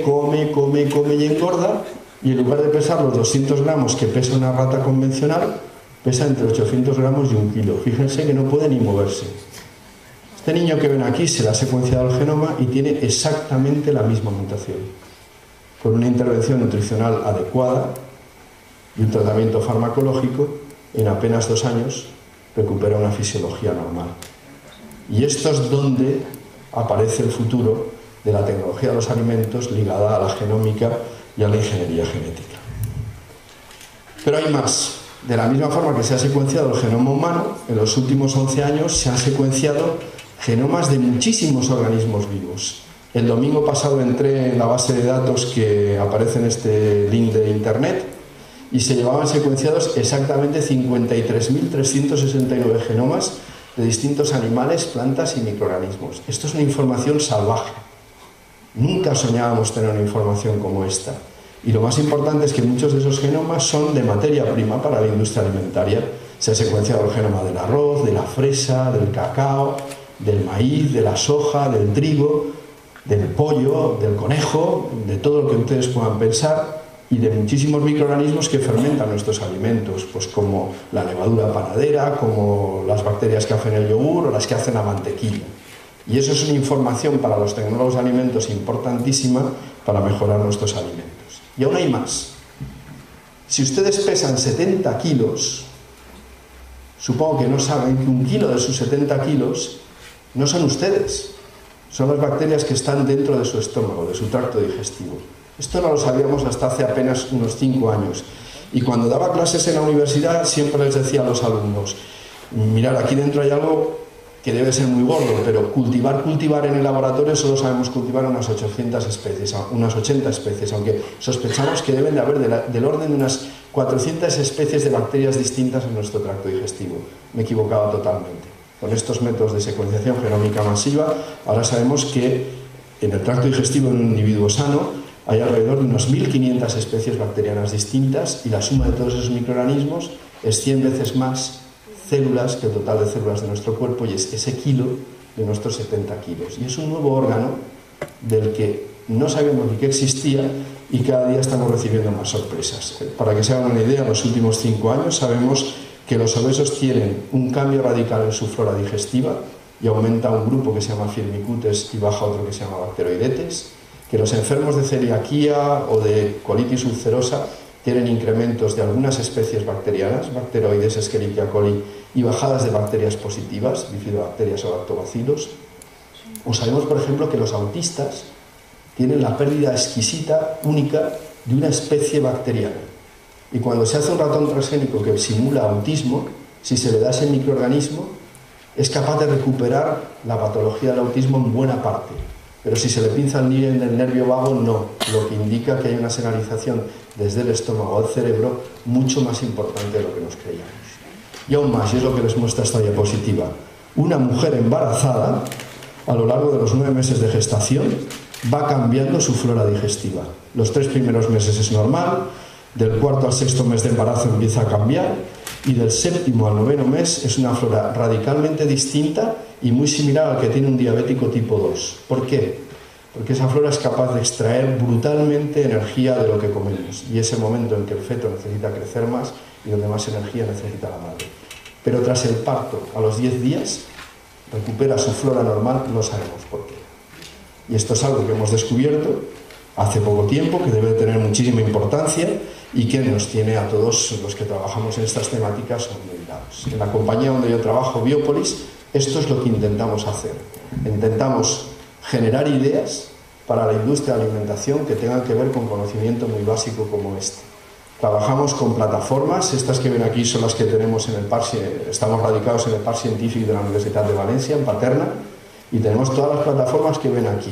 y engorda, y en lugar de pesar los 200 gramos que pesa una rata convencional, pesa entre 800 gramos y 1 kilo. Fíjense que no puede ni moverse. Este niño que ven aquí se le ha secuenciado el genoma y tiene exactamente la misma mutación. Con una intervención nutricional adecuada y un tratamiento farmacológico, en apenas 2 años recupera una fisiología normal. Y esto es donde aparece el futuro de la tecnología de los alimentos ligada a la genómica y a la ingeniería genética. Pero hay más. De la misma forma que se ha secuenciado el genoma humano, en los últimos 11 años se han secuenciado genomas de muchísimos organismos vivos. El domingo pasado entré en la base de datos que aparece en este link de internet y se llevaban secuenciados exactamente 53.369 genomas de distintos animales, plantas y microorganismos. Esto es una información salvaje. Nunca soñábamos tener una información como esta. Y lo más importante es que muchos de esos genomas son de materia prima para la industria alimentaria. Se ha secuenciado el genoma del arroz, de la fresa, del cacao, del maíz, de la soja, del trigo, del pollo, del conejo, de todo lo que ustedes puedan pensar, y de muchísimos microorganismos que fermentan nuestros alimentos, pues como la levadura panadera, como las bacterias que hacen el yogur o las que hacen la mantequilla. Y eso es una información para los tecnólogos de alimentos importantísima para mejorar nuestros alimentos. Y aún hay más. Si ustedes pesan 70 kilos, supongo que no saben que 1 kilo de sus 70 kilos no son ustedes, son las bacterias que están dentro de su estómago, de su tracto digestivo. Esto no lo sabíamos hasta hace apenas unos 5 años. Y cuando daba clases en la universidad siempre les decía a los alumnos: mirad, aquí dentro hay algo que debe ser muy gordo, pero cultivar en el laboratorio solo sabemos cultivar unas 800 especies, unas 80 especies, aunque sospechamos que deben de haber del orden de unas 400 especies de bacterias distintas en nuestro tracto digestivo. Me equivocaba totalmente. Con estos métodos de secuenciación genómica masiva, ahora sabemos que en el tracto digestivo de un individuo sano hay alrededor de unas 1.500 especies bacterianas distintas, y la suma de todos esos microorganismos es 100 veces más células que el total de células de nuestro cuerpo, y es ese kilo de nuestros 70 kilos. Y es un nuevo órgano del que no sabíamos ni que existía y cada día estamos recibiendo más sorpresas. Para que se hagan una idea, en los últimos 5 años sabemos que los obesos tienen un cambio radical en su flora digestiva y aumenta un grupo que se llama Firmicutes y baja otro que se llama Bacteroidetes, que los enfermos de celiaquía o de colitis ulcerosa tienen incrementos de algunas especies bacterianas, Bacteroides, Escherichia coli, y bajadas de bacterias positivas, bifidobacterias o lactobacilos. O sabemos, por ejemplo, que los autistas tienen la pérdida exquisita, única, de una especie bacteriana. Y cuando se hace un ratón transgénico que simula autismo, si se le da ese microorganismo, es capaz de recuperar la patología del autismo en buena parte. Pero si se le pinza el nivel del nervio vago, no, lo que indica que hay una señalización desde el estómago al cerebro mucho más importante de lo que nos creíamos. Y aún más, y es lo que les muestra esta diapositiva, una mujer embarazada, a lo largo de los 9 meses de gestación, va cambiando su flora digestiva. Los 3 primeros meses es normal, del 4º al 6º mes de embarazo empieza a cambiar, y del 7º al 9º mes es una flora radicalmente distinta y muy similar al que tiene un diabético tipo 2. ¿Por qué? Porque esa flora es capaz de extraer brutalmente energía de lo que comemos, y ese momento en que el feto necesita crecer más y donde más energía necesita la madre. Pero tras el parto, a los 10 días, recupera su flora normal, no sabemos por qué. Y esto es algo que hemos descubierto hace poco tiempo, que debe tener muchísima importancia y que nos tiene a todos los que trabajamos en estas temáticas olvidados. En la compañía donde yo trabajo, Biopolis, esto es lo que intentamos hacer. Intentamos generar ideas para la industria de la alimentación que tengan que ver con conocimiento muy básico como este. Trabajamos con plataformas, estas que ven aquí son las que tenemos en el parc, estamos radicados en el Parc Científic de la Universidad de Valencia, en Paterna, y tenemos todas las plataformas que ven aquí.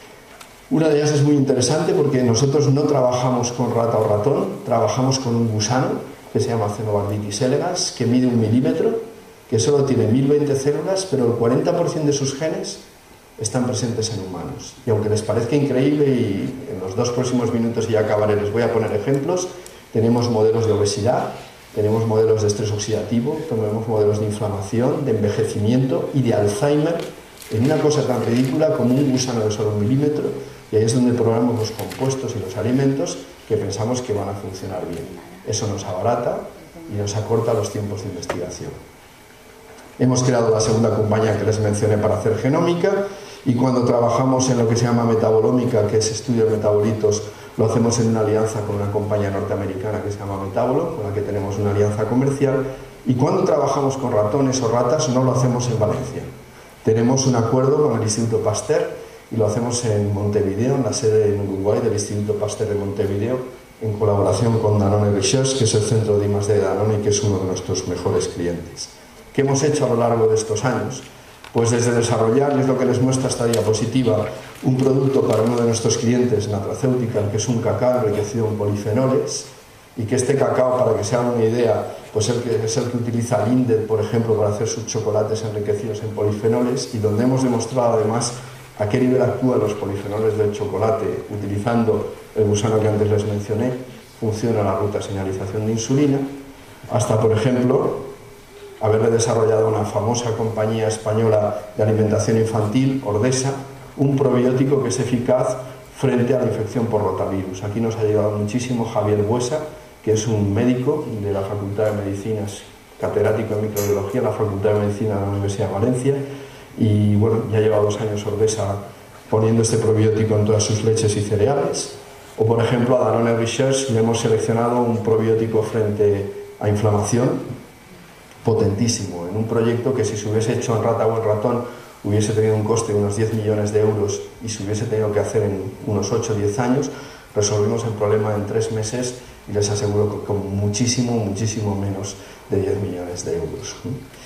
Una de ellas es muy interesante porque nosotros no trabajamos con rata o ratón, trabajamos con un gusano que se llama Cenobarbitis elegans, que mide 1 milímetro, que solo tiene 1020 células, pero el 40% de sus genes están presentes en humanos. Y aunque les parezca increíble, y en los 2 próximos minutos ya acabaré, les voy a poner ejemplos, tenemos modelos de obesidad, tenemos modelos de estrés oxidativo, tenemos modelos de inflamación, de envejecimiento y de Alzheimer, en una cosa tan ridícula como un gusano de solo 1 milímetro, y ahí es donde probamos los compuestos y los alimentos que pensamos que van a funcionar bien. Eso nos abarata y nos acorta los tiempos de investigación. Hemos creado la segunda compañía que les mencioné para hacer genómica, y cuando trabajamos en lo que se llama metabolómica, que es estudio de metabolitos, lo hacemos en una alianza con una compañía norteamericana que se llama Metabolo, con la que tenemos una alianza comercial, y cuando trabajamos con ratones o ratas no lo hacemos en Valencia. Tenemos un acuerdo con el Instituto Pasteur y lo hacemos en Montevideo, en la sede en Uruguay del Instituto Pasteur de Montevideo, en colaboración con Danone Research, que es el centro de I+D de Danone y que es uno de nuestros mejores clientes. ¿Qué hemos hecho a lo largo de estos años? Pues desde desarrollar, y es lo que les muestra esta diapositiva, un producto para uno de nuestros clientes, Nutraceutical, que es un cacao enriquecido en polifenoles, y que este cacao, para que se hagan una idea, pues es el que utiliza Lindt, por ejemplo, para hacer sus chocolates enriquecidos en polifenoles, y donde hemos demostrado además a qué nivel actúan los polifenoles del chocolate utilizando el gusano que antes les mencioné, funciona la ruta de señalización de insulina, hasta, por ejemplo, haberle desarrollado una famosa compañía española de alimentación infantil, Ordesa, un probiótico que es eficaz frente a la infección por rotavirus. Aquí nos ha ayudado muchísimo Javier Buesa, que es un médico de la Facultad de Medicinas, catedrático en microbiología en la Facultad de Medicina de la Universidad de Valencia, y bueno, ya lleva 2 años Ordesa poniendo este probiótico en todas sus leches y cereales. O por ejemplo a Danone Research le hemos seleccionado un probiótico frente a inflamación potentísimo, en un proyecto que si se hubiese hecho en rata o en ratón hubiese tenido un coste de unos 10 millones de euros y se hubiese tenido que hacer en unos 8 o 10 años, resolvimos el problema en 3 meses y les aseguro que con muchísimo menos de 10 millones de euros.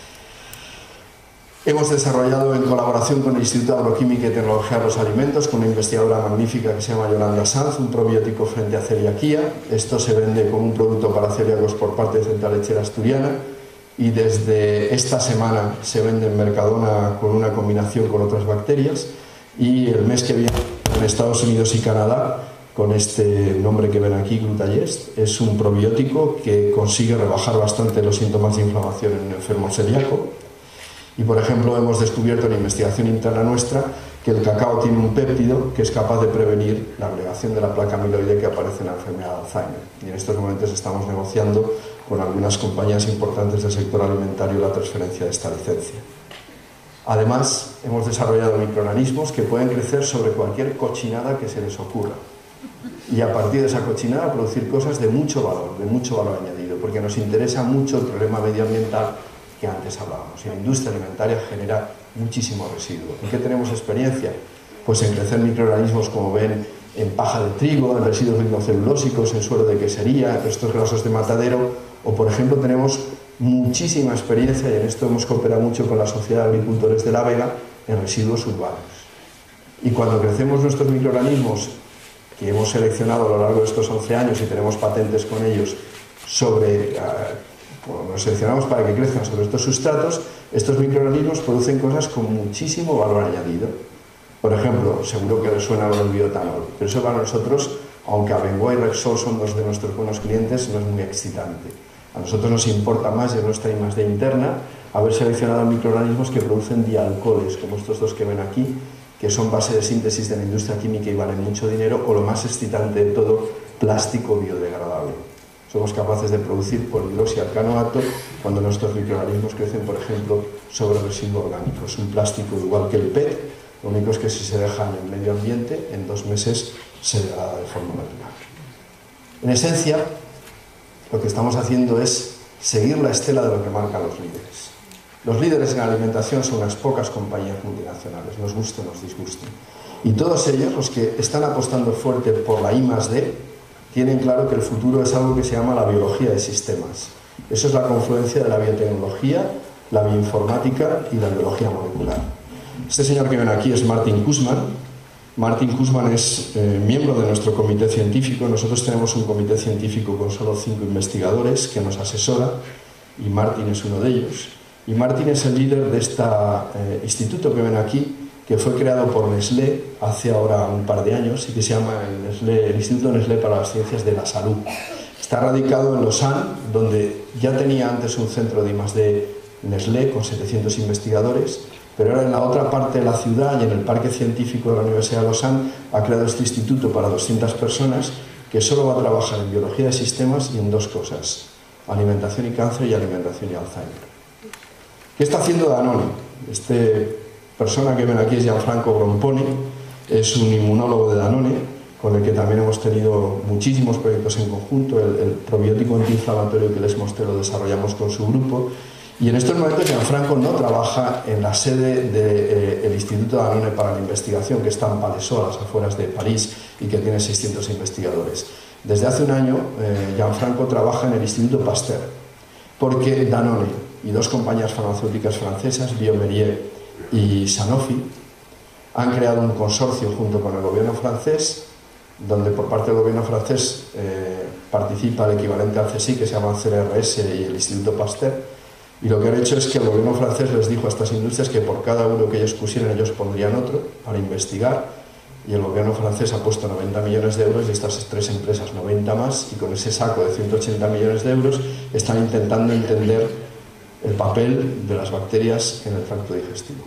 Hemos desarrollado en colaboración con el Instituto de Agroquímica y Tecnología de los Alimentos, con una investigadora magnífica que se llama Yolanda Sanz, un probiótico frente a celiaquía. Esto se vende como un producto para celíacos por parte de Central Lechera Asturiana, y desde esta semana se vende en Mercadona con una combinación con otras bacterias, y el mes que viene en Estados Unidos y Canadá con este nombre que ven aquí, Glutayest. Es un probiótico que consigue rebajar bastante los síntomas de inflamación en un enfermo celíaco. Y, por ejemplo, hemos descubierto en investigación interna nuestra que el cacao tiene un péptido que es capaz de prevenir la agregación de la placa amiloide que aparece en la enfermedad de Alzheimer. Y en estos momentos estamos negociando con algunas compañías importantes del sector alimentario la transferencia de esta licencia. Además, hemos desarrollado microorganismos que pueden crecer sobre cualquier cochinada que se les ocurra. Y a partir de esa cochinada producir cosas de mucho valor añadido, porque nos interesa mucho el problema medioambiental que antes hablábamos. Y la industria alimentaria genera muchísimo residuo. ¿En qué tenemos experiencia? Pues en crecer microorganismos, como ven, en paja de trigo, en residuos lignocelulósicos, en suero de quesería, en restos grasos de matadero, o por ejemplo tenemos muchísima experiencia, y en esto hemos cooperado mucho con la Sociedad de Agricultores de La Vega, en residuos urbanos. Y cuando crecemos nuestros microorganismos, que hemos seleccionado a lo largo de estos 11 años y tenemos patentes con ellos los seleccionamos para que crezcan sobre estos sustratos, estos microorganismos producen cosas con muchísimo valor añadido. Por ejemplo, seguro que les suena lo del bioetanol, pero eso para nosotros, aunque Abengoa y Repsol son dos de nuestros buenos clientes, no es muy excitante. A nosotros nos importa más, y es nuestra I+D interna, haber seleccionado microorganismos que producen dialcoholes, como estos dos que ven aquí, que son base de síntesis de la industria química y valen mucho dinero, o lo más excitante de todo, plástico biodegradable. Somos capaces de producir polihidroxialcanoato cuando nuestros microorganismos crecen, por ejemplo, sobre residuo orgánico. Es un plástico igual que el PET, lo único es que si se deja en el medio ambiente, en 2 meses se degrada de forma natural. En esencia, lo que estamos haciendo es seguir la estela de lo que marcan los líderes. Los líderes en la alimentación son unas pocas compañías multinacionales, nos guste o nos disguste. Y todos ellos, los que están apostando fuerte por la I+D, tienen claro que el futuro es algo que se llama la biología de sistemas. Eso es la confluencia de la biotecnología, la bioinformática y la biología molecular. Este señor que ven aquí es Martin Kussmann. Martin Kussmann es miembro de nuestro comité científico. Nosotros tenemos un comité científico con solo 5 investigadores que nos asesora, y Martin es uno de ellos. Y Martin es el líder de este instituto que ven aquí, que fue creado por Nestlé hace ahora un par de años y que se llama el Instituto Nestlé para las Ciencias de la Salud. Está radicado en Lausanne, donde ya tenía antes un centro de I+D Nestlé con 700 investigadores, pero ahora en la otra parte de la ciudad y en el parque científico de la Universidad de Lausanne ha creado este instituto para 200 personas que solo va a trabajar en biología de sistemas y en 2 cosas: alimentación y cáncer y alimentación y Alzheimer. ¿Qué está haciendo Danone? Persona que ven aquí es Gianfranco Gromponi, es un inmunólogo de Danone, con el que también hemos tenido muchísimos proyectos en conjunto. El probiótico antiinflamatorio que les mostré lo desarrollamos con su grupo, y en estos momentos Gianfranco no trabaja en la sede del Instituto Danone para la Investigación, que está en Palaiseau, a las afueras de París, y que tiene 600 investigadores. Desde hace un año Gianfranco trabaja en el Instituto Pasteur, porque Danone y 2 compañías farmacéuticas francesas, Biomérieux y Sanofi, han creado un consorcio junto con el gobierno francés, donde por parte del gobierno francés participa el equivalente al CSIC, que se llama CRRS, y el Instituto Pasteur. Y lo que han hecho es que el gobierno francés les dijo a estas industrias que por cada euro que ellos pusieran, ellos pondrían otro para investigar, y el gobierno francés ha puesto 90 millones de euros y estas 3 empresas 90 más, y con ese saco de 180 millones de euros están intentando entender el papel de las bacterias en el tracto digestivo.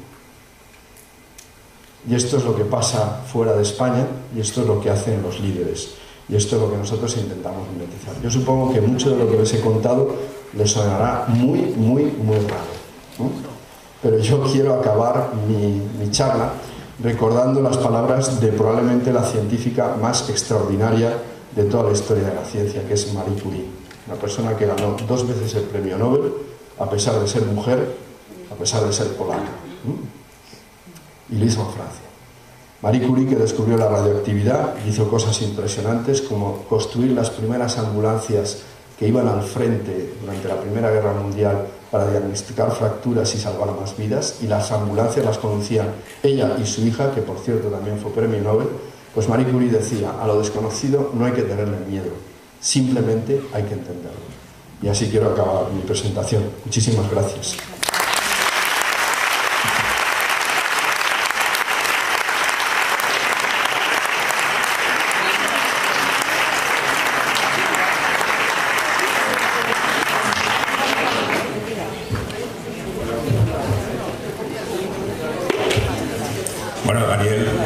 Y esto es lo que pasa fuera de España, y esto es lo que hacen los líderes, y esto es lo que nosotros intentamos mimetizar. Yo supongo que mucho de lo que les he contado les sonará muy raro, ¿no? Pero yo quiero acabar mi charla recordando las palabras de probablemente la científica más extraordinaria de toda la historia de la ciencia, que es Marie Curie, una persona que ganó 2 veces el premio Nobel, a pesar de ser mujer, a pesar de ser polaca. Y lo hizo en Francia. Marie Curie, que descubrió la radioactividad, hizo cosas impresionantes como construir las primeras ambulancias que iban al frente durante la Primera Guerra Mundial para diagnosticar fracturas y salvar más vidas, y las ambulancias las conducían ella y su hija, que por cierto también fue premio Nobel. Pues Marie Curie decía: a lo desconocido no hay que tenerle miedo, simplemente hay que entenderlo. Y así quiero acabar mi presentación. Muchísimas gracias.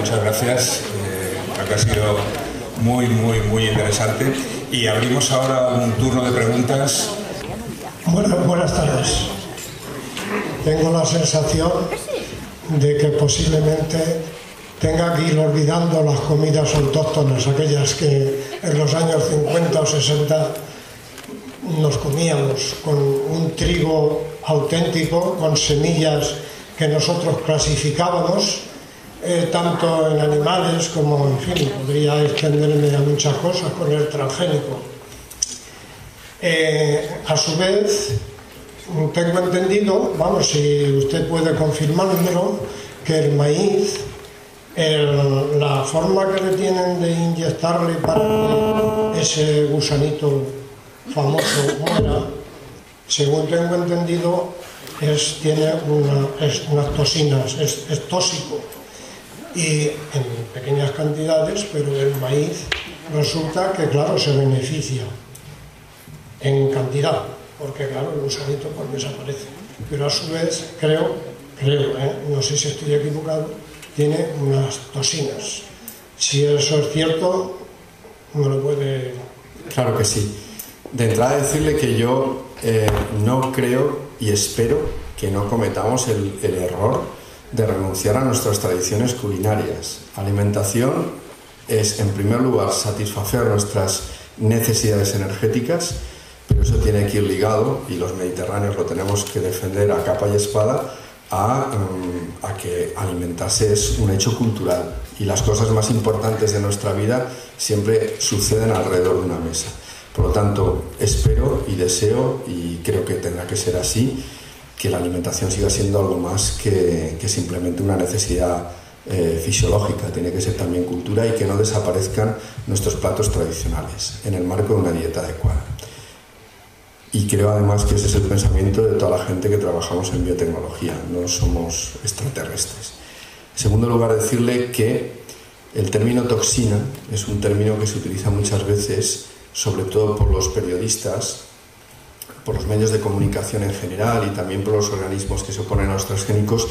muchas gracias. Creo que ha sido muy interesante. Y abrimos ahora un turno de preguntas. Buenas tardes. Tengo la sensación de que posiblemente tenga que ir olvidando las comidas autóctonas, aquellas que en los años 50 o 60 nos comíamos con un trigo auténtico, con semillas que nosotros clasificábamos, tanto en animales como, en fin, podría extenderme a muchas cosas con el transgénico. A su vez, tengo entendido, vamos, si usted puede confirmármelo, que el maíz, la forma que le tienen de inyectarle para que ese gusanito famoso muera, según tengo entendido, tiene unas toxinas, es tóxico, y en pequeñas cantidades, pero el maíz resulta que, claro, se beneficia en cantidad, porque, claro, el gusanito pues desaparece, pero a su vez, creo, no sé si estoy equivocado, tiene unas toxinas. Si eso es cierto, me lo puede... Claro que sí. De entrada decirle que yo no creo y espero que no cometamos el error de renunciar a nuestras tradiciones culinarias. Alimentación es, en primer lugar, satisfacer nuestras necesidades energéticas, pero eso tiene que ir ligado, y los mediterráneos lo tenemos que defender a capa y espada, a que alimentarse es un hecho cultural, y las cosas más importantes de nuestra vida siempre suceden alrededor de una mesa. Por lo tanto, espero y deseo, y creo que tendrá que ser así, que la alimentación siga siendo algo más que simplemente una necesidad fisiológica. Tiene que ser también cultura, y que no desaparezcan nuestros platos tradicionales en el marco de una dieta adecuada. Y creo además que ese es el pensamiento de toda la gente que trabajamos en biotecnología, no somos extraterrestres. En segundo lugar, decirle que el término toxina es un término que se utiliza muchas veces, sobre todo por los periodistas, por los medios de comunicación en general y también por los organismos que se oponen a los transgénicos,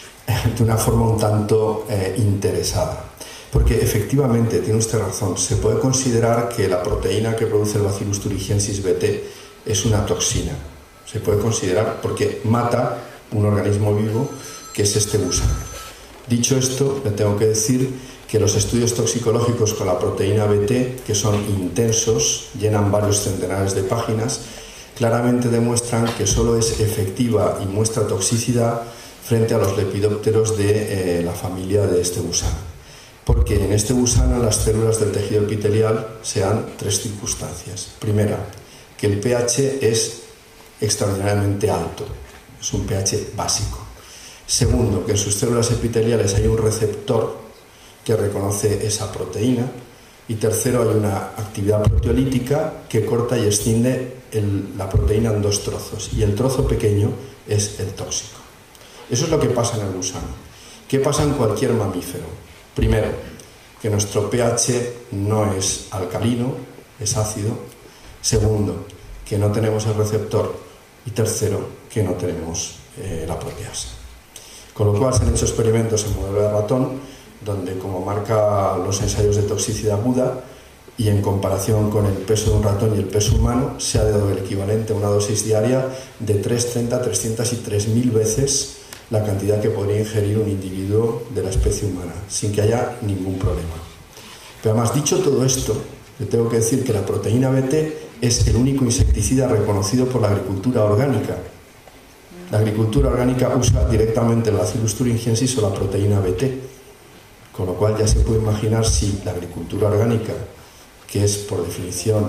de una forma un tanto interesada. Porque efectivamente, tiene usted razón, se puede considerar que la proteína que produce el Bacillus thuringiensis BT es una toxina. Se puede considerar porque mata un organismo vivo, que es este gusano. Dicho esto, le tengo que decir que los estudios toxicológicos con la proteína BT, que son intensos, llenan varios centenares de páginas, claramente demuestran que solo es efectiva y muestra toxicidad frente a los lepidópteros de la familia de este gusano. Porque en este gusano las células del tejido epitelial se dan tres circunstancias. Primera, que el pH es extraordinariamente alto, es un pH básico. Segundo, que en sus células epiteliales hay un receptor que reconoce esa proteína. Y tercero, hay una actividad proteolítica que corta y extiende la proteína en dos trozos, y el trozo pequeño es el tóxico. Eso es lo que pasa en el gusano. ¿Qué pasa en cualquier mamífero? Primero, que nuestro pH no es alcalino, es ácido. Segundo, que no tenemos el receptor. Y tercero, que no tenemos la proteasa. Con lo cual se han hecho experimentos en modelo de ratón, donde, como marca los ensayos de toxicidad aguda, y en comparación con el peso de un ratón y el peso humano, se ha dado el equivalente a una dosis diaria de 330, 300 y 3000 veces la cantidad que podría ingerir un individuo de la especie humana, sin que haya ningún problema. Pero además, dicho todo esto, le tengo que decir que la proteína BT es el único insecticida reconocido por la agricultura orgánica. La agricultura orgánica usa directamente el Bacillus thuringiensis o la proteína BT, con lo cual ya se puede imaginar si la agricultura orgánica, que es por definición,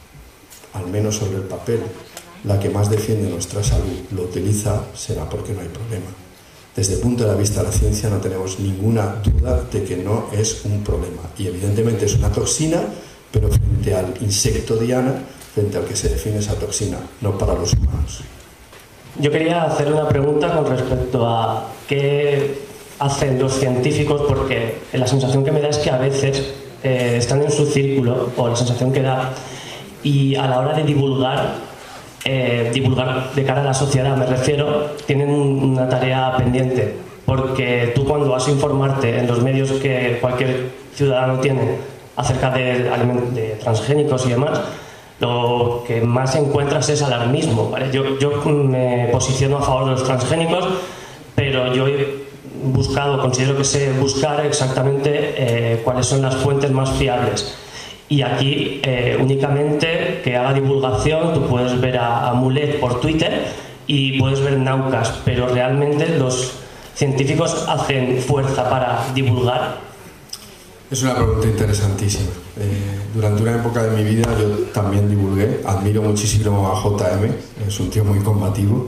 al menos sobre el papel, la que más defiende nuestra salud, lo utiliza, será porque no hay problema. Desde el punto de vista de la ciencia no tenemos ninguna duda de que no es un problema, y evidentemente es una toxina, pero frente al insecto diana, frente al que se define esa toxina, no para los humanos. Yo quería hacer una pregunta con respecto a qué hacen los científicos, porque la sensación que me da es que a veces están en su círculo, o la sensación que da, y a la hora de divulgar de cara a la sociedad, me refiero, tienen una tarea pendiente, porque tú cuando vas a informarte en los medios que cualquier ciudadano tiene acerca de transgénicos y demás, lo que más encuentras es alarmismo, ¿vale? Yo me posiciono a favor de los transgénicos, pero yo he buscado, considero que sé buscar exactamente cuáles son las fuentes más fiables. Y aquí únicamente que haga divulgación, tú puedes ver a Mulet por Twitter y puedes ver Naucas, pero realmente los científicos hacen fuerza para divulgar. Es una pregunta interesantísima. Durante una época de mi vida yo también divulgué, admiro muchísimo a JM, es un tío muy combativo,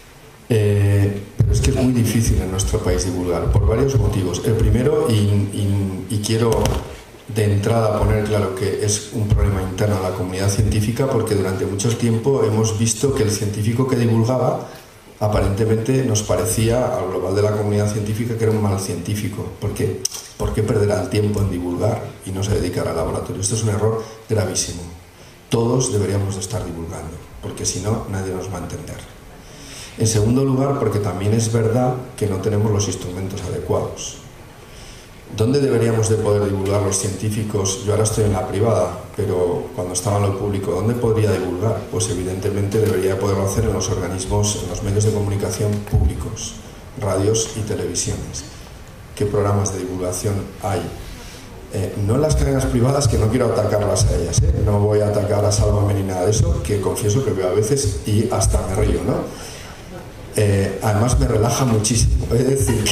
pero es que es muy difícil en nuestro país divulgar, por varios motivos. El primero, y quiero de entrada poner claro que es un problema interno a la comunidad científica, porque durante mucho tiempo hemos visto que el científico que divulgaba aparentemente nos parecía al global de la comunidad científica que era un mal científico, porque ¿por qué perderá el tiempo en divulgar y no se dedicará al laboratorio? Esto es un error gravísimo. Todos deberíamos de estar divulgando, porque si no, nadie nos va a entender. En segundo lugar, porque también es verdad que no tenemos los instrumentos adecuados. ¿Dónde deberíamos de poder divulgar los científicos? Yo ahora estoy en la privada, pero cuando estaba en lo público, ¿dónde podría divulgar? Pues evidentemente debería poderlo hacer en los organismos, en los medios de comunicación públicos, radios y televisiones. ¿Qué programas de divulgación hay? No en las cadenas privadas, que no quiero atacarlas a ellas, no voy a atacar a Sálvame ni nada de eso, que confieso que veo a veces y hasta me río, ¿no? Además me relaja muchísimo, es decir,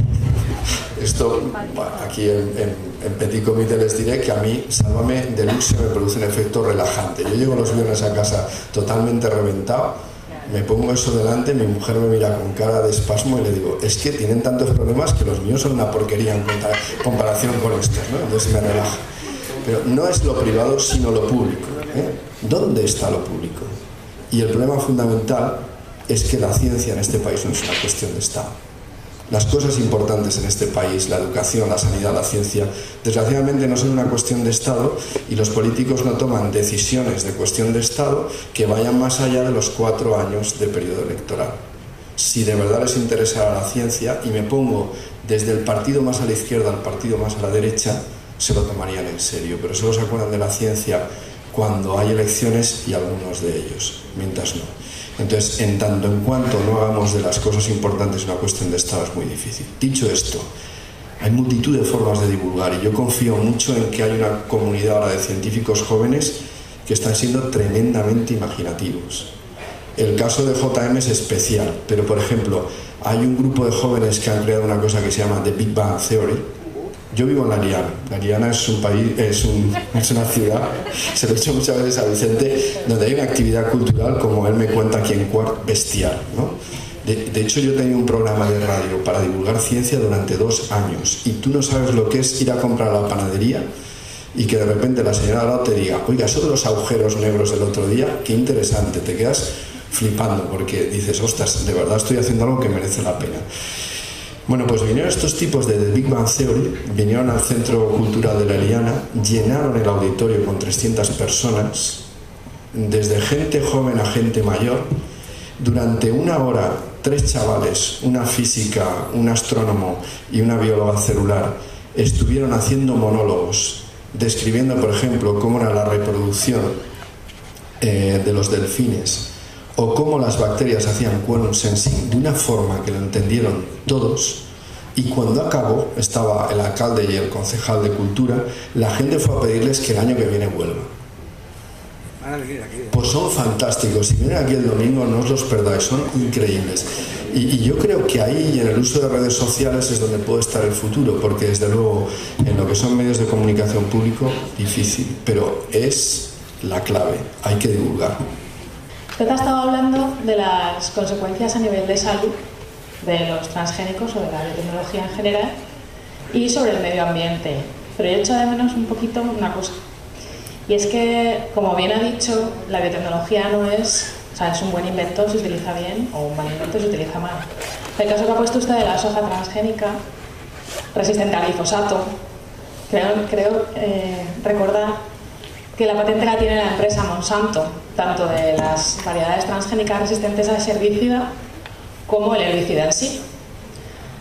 esto aquí en Petit Comité les diré que a mí Sálvame Deluxe me produce un efecto relajante. Yo llego los viernes a casa totalmente reventado, me pongo eso delante, mi mujer me mira con cara de espasmo y le digo, es que tienen tantos problemas que los míos son una porquería en comparación con estos, ¿no? Entonces me relaja. Pero no es lo privado sino lo público, ¿Dónde está lo público? Y el problema fundamental es que la ciencia en este país no es una cuestión de Estado. Las cosas importantes en este país, la educación, la sanidad, la ciencia, desgraciadamente no son una cuestión de Estado, y los políticos no toman decisiones de cuestión de Estado que vayan más allá de los 4 años de periodo electoral. Si de verdad les interesara la ciencia, y me pongo desde el partido más a la izquierda al partido más a la derecha, se lo tomarían en serio, pero solo se acuerdan de la ciencia cuando hay elecciones y algunos de ellos, mientras no. Entonces, en tanto en cuanto no hagamos de las cosas importantes una cuestión de Estado, es muy difícil. Dicho esto, hay multitud de formas de divulgar, y yo confío mucho en que hay una comunidad ahora de científicos jóvenes que están siendo tremendamente imaginativos. El caso de JM es especial, pero por ejemplo, hay un grupo de jóvenes que han creado una cosa que se llama The Big Bang Theory. Yo vivo en La Liana. La Liana es un país, es una ciudad, se lo he dicho muchas veces a Vicente, donde hay una actividad cultural, como él me cuenta aquí en Quart, bestial, ¿no? De hecho, yo tenía un programa de radio para divulgar ciencia durante 2 años, y tú no sabes lo que es ir a comprar a la panadería y que de repente la señora al lado te diga, oiga, eso de los agujeros negros del otro día, qué interesante, te quedas flipando porque dices, ostras, de verdad estoy haciendo algo que merece la pena. Bueno, pues vinieron estos tipos de The Big Bang Theory, vinieron al Centro Cultural de La Liana, llenaron el auditorio con 300 personas, desde gente joven a gente mayor. Durante 1 hora, 3 chavales, una física, un astrónomo y una bióloga celular, estuvieron haciendo monólogos, describiendo, por ejemplo, cómo era la reproducción de los delfines, o cómo las bacterias hacían quorum sensing de una forma que lo entendieron todos. Y cuando acabó, estaba el alcalde y el concejal de cultura, la gente fue a pedirles que el año que viene vuelva. Pues son fantásticos, si vienen aquí el domingo no os los perdáis, son increíbles. Y yo creo que ahí, y en el uso de redes sociales, es donde puede estar el futuro, porque desde luego en lo que son medios de comunicación público, difícil, pero es la clave, hay que divulgar. Usted ha estado hablando de las consecuencias a nivel de salud de los transgénicos o de la biotecnología en general y sobre el medio ambiente, pero yo echo de menos un poquito una cosa, y es que, como bien ha dicho, la biotecnología no es, o sea, es un buen invento si se utiliza bien o un mal invento si se utiliza mal. El caso que ha puesto usted de la soja transgénica resistente al glifosato, creo recordar que la patente la tiene la empresa Monsanto, tanto de las variedades transgénicas resistentes a ese herbicida como el herbicida en sí.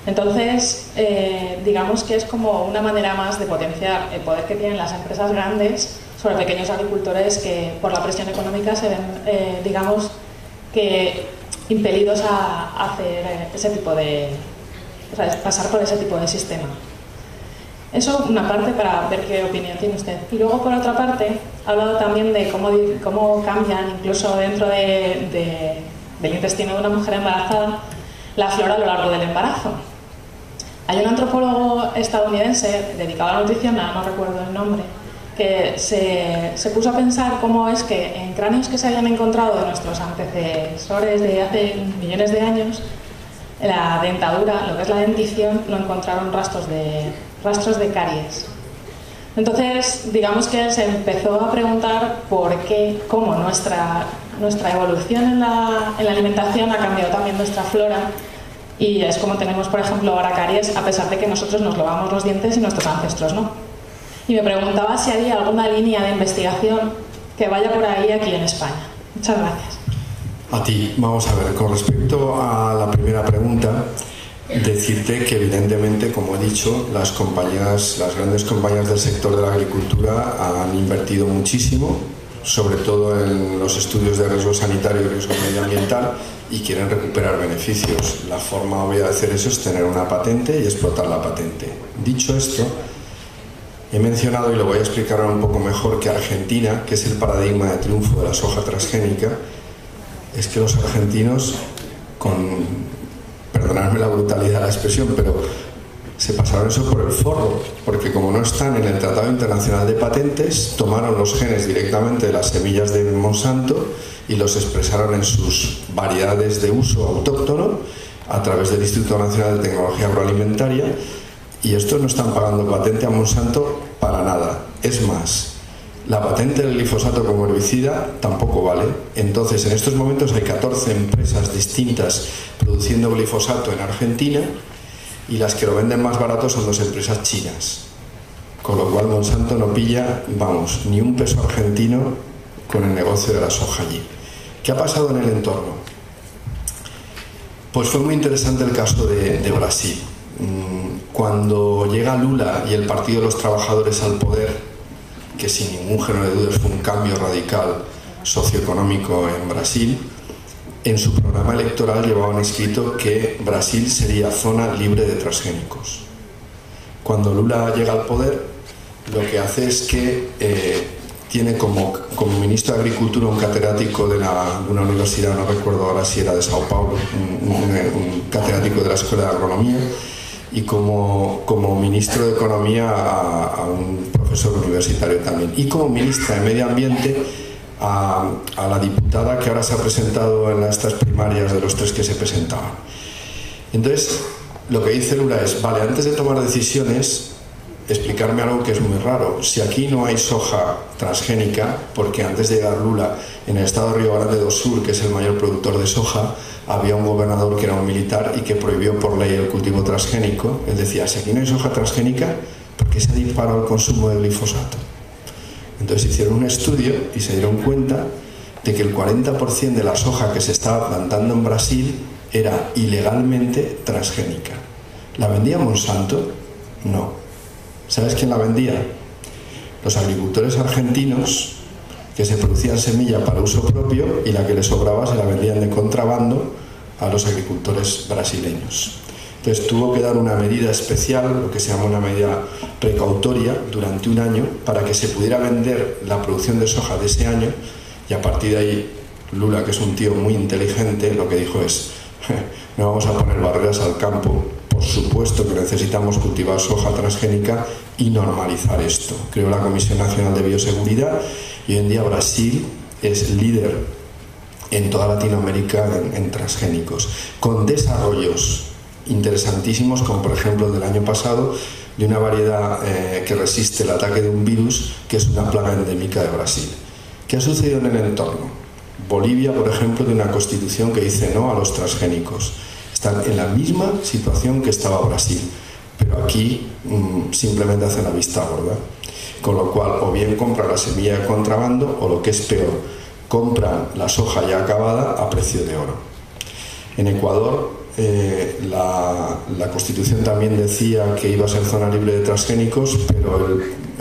Entonces, digamos que es como una manera más de potenciar el poder que tienen las empresas grandes sobre pequeños agricultores que por la presión económica se ven, digamos, que impelidos a hacer ese tipo de, o sea, pasar por ese tipo de sistema. Eso una parte para ver qué opinión tiene usted. Y luego, por otra parte, ha hablado también de cómo cambian, incluso dentro del intestino de una mujer embarazada, la flora a lo largo del embarazo. Hay un antropólogo estadounidense dedicado a la nutrición, no recuerdo el nombre, que se puso a pensar cómo es que en cráneos que se habían encontrado de nuestros antecesores de hace millones de años, la dentadura, lo que es la dentición, no encontraron rastros de caries. Entonces, digamos que se empezó a preguntar por qué, cómo nuestra evolución en la alimentación ha cambiado también nuestra flora, y es como tenemos, por ejemplo, ahora caries, a pesar de que nosotros nos lavamos los dientes y nuestros ancestros no. Y me preguntaba si había alguna línea de investigación que vaya por ahí aquí en España. Muchas gracias. A ti, vamos a ver, con respecto a la primera pregunta, decirte que evidentemente, como he dicho, las grandes compañías del sector de la agricultura han invertido muchísimo, sobre todo en los estudios de riesgo sanitario y riesgo medioambiental, y quieren recuperar beneficios. La forma obvia de hacer eso es tener una patente y explotar la patente. Dicho esto, he mencionado, y lo voy a explicar ahora un poco mejor, que Argentina, que es el paradigma de triunfo de la soja transgénica, es que los argentinos, perdonadme la brutalidad de la expresión, pero se pasaron eso por el forro, porque como no están en el Tratado Internacional de Patentes, tomaron los genes directamente de las semillas de Monsanto y los expresaron en sus variedades de uso autóctono a través del Instituto Nacional de Tecnología Agroalimentaria, y estos no están pagando patente a Monsanto para nada. Es más, la patente del glifosato como herbicida tampoco vale. Entonces, en estos momentos hay 14 empresas distintas produciendo glifosato en Argentina, y las que lo venden más barato son 2 empresas chinas. Con lo cual Monsanto no pilla, vamos, ni un peso argentino con el negocio de la soja allí. ¿Qué ha pasado en el entorno? Pues fue muy interesante el caso de Brasil. Cuando llega Lula y el Partido de los Trabajadores al poder, que sin ningún género de dudas fue un cambio radical socioeconómico en Brasil, en su programa electoral llevaban escrito que Brasil sería zona libre de transgénicos. Cuando Lula llega al poder, lo que hace es que tiene como ministro de Agricultura un catedrático de una universidad, no recuerdo ahora si era de Sao Paulo, un catedrático de la Escuela de Agronomía, y como ministro de Economía a un profesor universitario también, y como ministra de Medio Ambiente a la diputada que ahora se ha presentado en estas primarias de los 3 que se presentaban. Entonces, lo que dice Lula es, vale, antes de tomar decisiones, explicarme algo que es muy raro. Si aquí no hay soja transgénica, porque antes de llegar Lula, en el estado de Río Grande do Sul, que es el mayor productor de soja, había un gobernador que era un militar y que prohibió por ley el cultivo transgénico. Él decía, si aquí no hay soja transgénica, ¿por qué se ha disparado el consumo de glifosato? Entonces hicieron un estudio y se dieron cuenta de que el 40% de la soja que se estaba plantando en Brasil era ilegalmente transgénica. ¿La vendía Monsanto? No. ¿Sabes quién la vendía? Los agricultores argentinos, que se producían semilla para uso propio, y la que les sobraba se la vendían de contrabando a los agricultores brasileños. Entonces tuvo que dar una medida especial, lo que se llama una medida precautoria, durante un año, para que se pudiera vender la producción de soja de ese año, y a partir de ahí Lula, que es un tío muy inteligente, lo que dijo es, no vamos a poner barreras al campo, por supuesto que necesitamos cultivar soja transgénica y normalizar esto. Creó la Comisión Nacional de Bioseguridad, y hoy en día Brasil es líder en toda Latinoamérica en transgénicos, con desarrollos interesantísimos, como por ejemplo el del año pasado, de una variedad que resiste el ataque de un virus, que es una plaga endémica de Brasil. ¿Qué ha sucedido en el entorno? Bolivia, por ejemplo, tiene una constitución que dice no a los transgénicos. Están en la misma situación que estaba Brasil, pero aquí simplemente hacen la vista gorda. Con lo cual, o bien compran la semilla de contrabando, o lo que es peor, compran la soja ya acabada a precio de oro. En Ecuador, la Constitución también decía que iba a ser zona libre de transgénicos, pero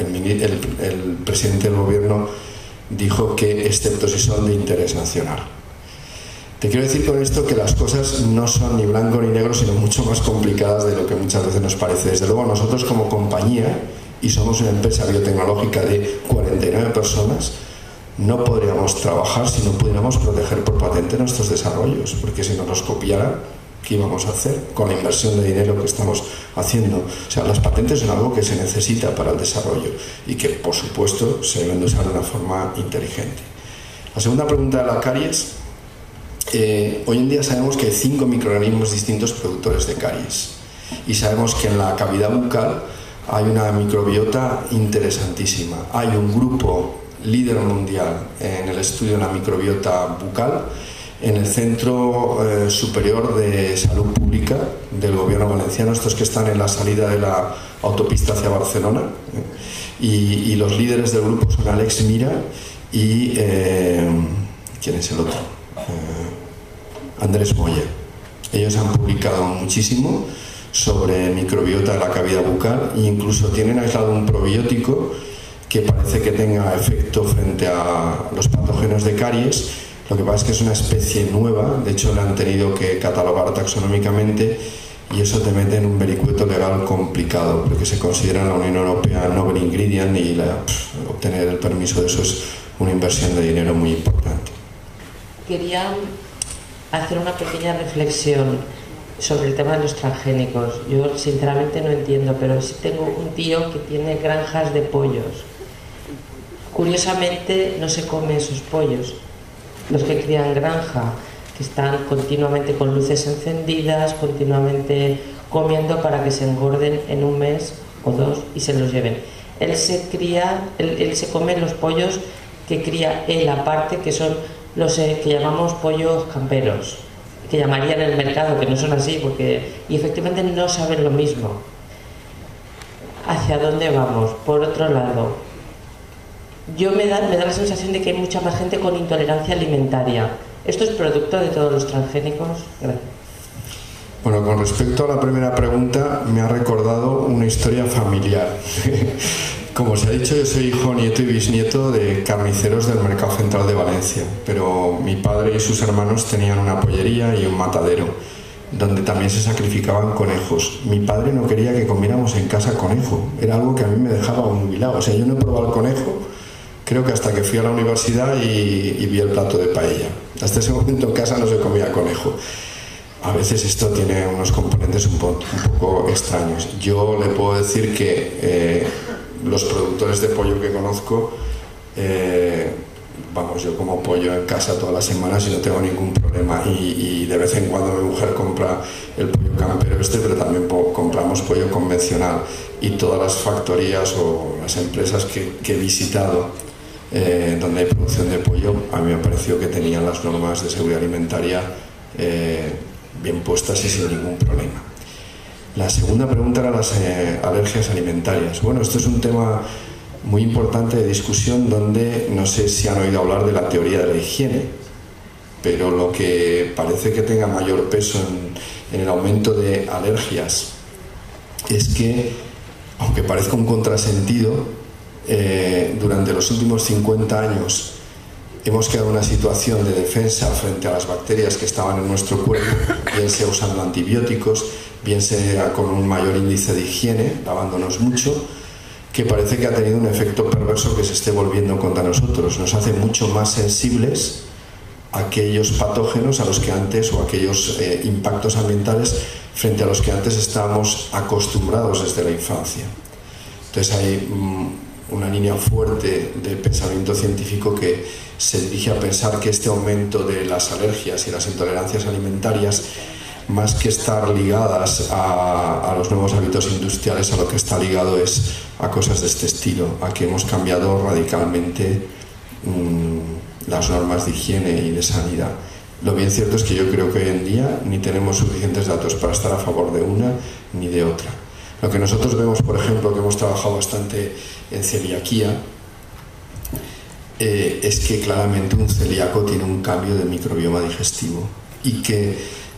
el presidente del gobierno dijo que excepto si son de interés nacional. Te quiero decir con esto que las cosas no son ni blanco ni negro, sino mucho más complicadas de lo que muchas veces nos parece. Desde luego nosotros como compañía, y somos una empresa biotecnológica de 49 personas, no podríamos trabajar si no pudiéramos proteger por patente nuestros desarrollos, porque si nos los copiaran, ¿qué íbamos a hacer con la inversión de dinero que estamos haciendo? O sea, las patentes son algo que se necesita para el desarrollo y que, por supuesto, se deben de usar de una forma inteligente. La segunda pregunta de la caries. Hoy en día sabemos que hay 5 microorganismos distintos productores de caries y sabemos que en la cavidad bucal hay una microbiota interesantísima. Hay un grupo líder mundial en el estudio de la microbiota bucal en el Centro Superior de Salud Pública del Gobierno Valenciano, estos que están en la salida de la autopista hacia Barcelona, y los líderes del grupo son Alex Mira y ¿quién es el otro? Andrés Moya. Ellos han publicado muchísimo sobre microbiota de la cavidad bucal e incluso tienen aislado un probiótico que parece que tenga efecto frente a los patógenos de caries. Lo que pasa es que es una especie nueva, de hecho la han tenido que catalogar taxonómicamente y eso te mete en un vericueto legal complicado porque se considera en la Unión Europea novel ingredient y obtener el permiso de eso es una inversión de dinero muy importante. Quería hacer una pequeña reflexión sobre el tema de los transgénicos. Yo sinceramente no entiendo, pero sí tengo un tío que tiene granjas de pollos. Curiosamente no se come esos pollos. Los que crían granja, que están continuamente con luces encendidas, continuamente comiendo para que se engorden en un mes o 2 y se los lleven. Él se come los pollos que cría él aparte, que son los que llamamos pollos camperos, que llamarían en el mercado, que no son así, y efectivamente no saben lo mismo. ¿Hacia dónde vamos? Por otro lado, me da la sensación de que hay mucha más gente con intolerancia alimentaria. ¿Esto es producto de todos los transgénicos? Gracias. Bueno, con respecto a la primera pregunta, me ha recordado una historia familiar. Como se ha dicho, yo soy hijo, nieto y bisnieto de carniceros del Mercado Central de Valencia, pero mi padre y sus hermanos tenían una pollería y un matadero, donde también se sacrificaban conejos. Mi padre no quería que comiéramos en casa conejo, era algo que a mí me dejaba humillado. O sea, yo no he probado el conejo, creo que hasta que fui a la universidad y vi el plato de paella. Hasta ese momento en casa no se comía conejo. A veces esto tiene unos componentes un poco extraños. Yo le puedo decir que los productores de pollo que conozco, yo como pollo en casa todas las semanas y no tengo ningún problema, y de vez en cuando mi mujer compra el pollo campero pero también compramos pollo convencional, y todas las factorías o las empresas que he visitado donde hay producción de pollo, a mí me ha parecido que tenían las normas de seguridad alimentaria bien puestas y sin ningún problema. La segunda pregunta era las alergias alimentarias. Bueno, esto es un tema muy importante de discusión donde no sé si han oído hablar de la teoría de la higiene, pero lo que parece que tenga mayor peso en el aumento de alergias es que, aunque parezca un contrasentido, durante los últimos 50 años hemos creado una situación de defensa frente a las bacterias que estaban en nuestro cuerpo, bien sea usando antibióticos, bien sea con un mayor índice de higiene, lavándonos mucho, que parece que ha tenido un efecto perverso que se esté volviendo contra nosotros. Nos hace mucho más sensibles a aquellos patógenos a los que antes, o aquellos impactos ambientales frente a los que antes estábamos acostumbrados desde la infancia. Entonces hay una línea fuerte de pensamiento científico que se dirige a pensar que este aumento de las alergias y las intolerancias alimentarias, más que estar ligadas a los nuevos hábitos industriales, a lo que está ligado es a cosas de este estilo, a que hemos cambiado radicalmente las normas de higiene y de sanidad. Lo bien cierto es que yo creo que hoy en día ni tenemos suficientes datos para estar a favor de una ni de otra. Lo que nosotros vemos, por ejemplo, que hemos trabajado bastante en celiaquía, es que claramente un celíaco tiene un cambio de microbioma digestivo y que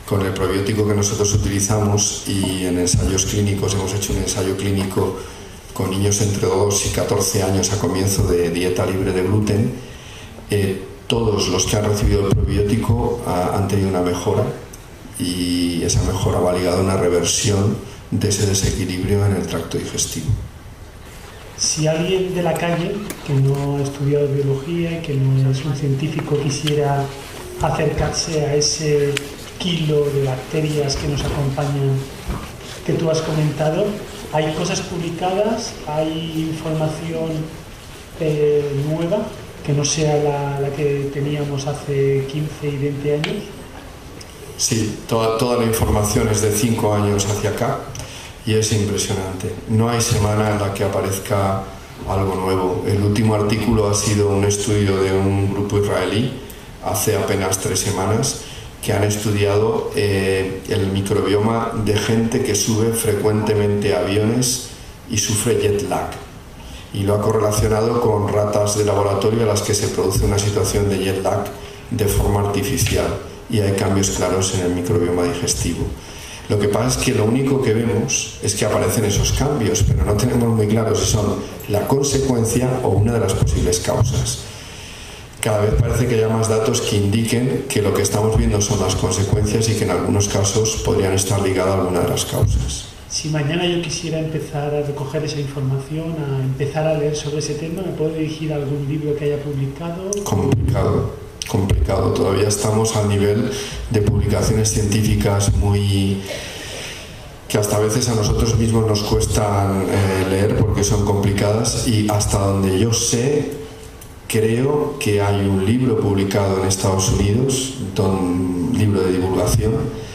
con el probiótico que nosotros utilizamos, y en ensayos clínicos hemos hecho un ensayo clínico con niños entre 2 y 14 años a comienzo de dieta libre de gluten. Todos los que han recibido el probiótico han tenido una mejora, y esa mejora va ligada a una reversión de ese desequilibrio en el tracto digestivo. Si alguien de la calle que no ha estudiado biología y que no es un científico quisiera acercarse a ese kilo de bacterias que nos acompañan, que tú has comentado, ¿hay cosas publicadas? ¿Hay información nueva que no sea la que teníamos hace 15 y 20 años? Sí, toda la información es de 5 años hacia acá y es impresionante. No hay semana en la que aparezca algo nuevo. El último artículo ha sido un estudio de un grupo israelí hace apenas 3 semanas que han estudiado el microbioma de gente que sube frecuentemente a aviones y sufre jet lag, y lo ha correlacionado con ratas de laboratorio a las que se produce una situación de jet lag de forma artificial, y hay cambios claros en el microbioma digestivo. Lo que pasa es que lo único que vemos es que aparecen esos cambios, pero no tenemos muy claro si son la consecuencia o una de las posibles causas. Cada vez parece que haya más datos que indiquen que lo que estamos viendo son las consecuencias y que en algunos casos podrían estar ligadas a alguna de las causas. Si mañana yo quisiera empezar a recoger esa información, a empezar a leer sobre ese tema, ¿me puedo dirigir a algún libro que haya publicado? Complicado. Todavía estamos al nivel de publicaciones científicas que hasta a veces a nosotros mismos nos cuestan leer porque son complicadas, y hasta donde yo sé, creo que hay un libro publicado en Estados Unidos, un libro de divulgación,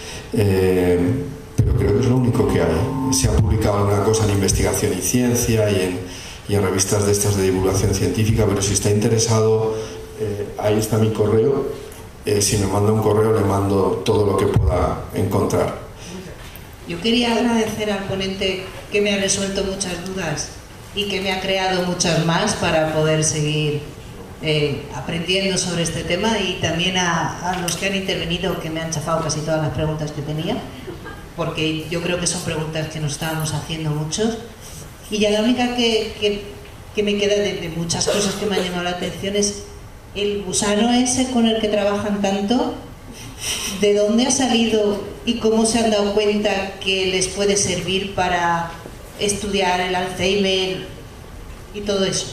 pero creo que es lo único que hay. Se ha publicado alguna cosa en Investigación y Ciencia y en revistas de estas de divulgación científica, pero si está interesado, ahí está mi correo. Si me manda un correo, le mando todo lo que pueda encontrar. Yo quería agradecer al ponente que me ha resuelto muchas dudas y que me ha creado muchas más para poder seguir aprendiendo sobre este tema, y también a los que han intervenido, que me han chafado casi todas las preguntas que tenía, porque yo creo que son preguntas que nos estábamos haciendo muchos. Y ya la única que me queda de muchas cosas que me han llamado la atención es el gusano ese con el que trabajan tanto. ¿De dónde ha salido y cómo se han dado cuenta que les puede servir para estudiar el Alzheimer y todo eso?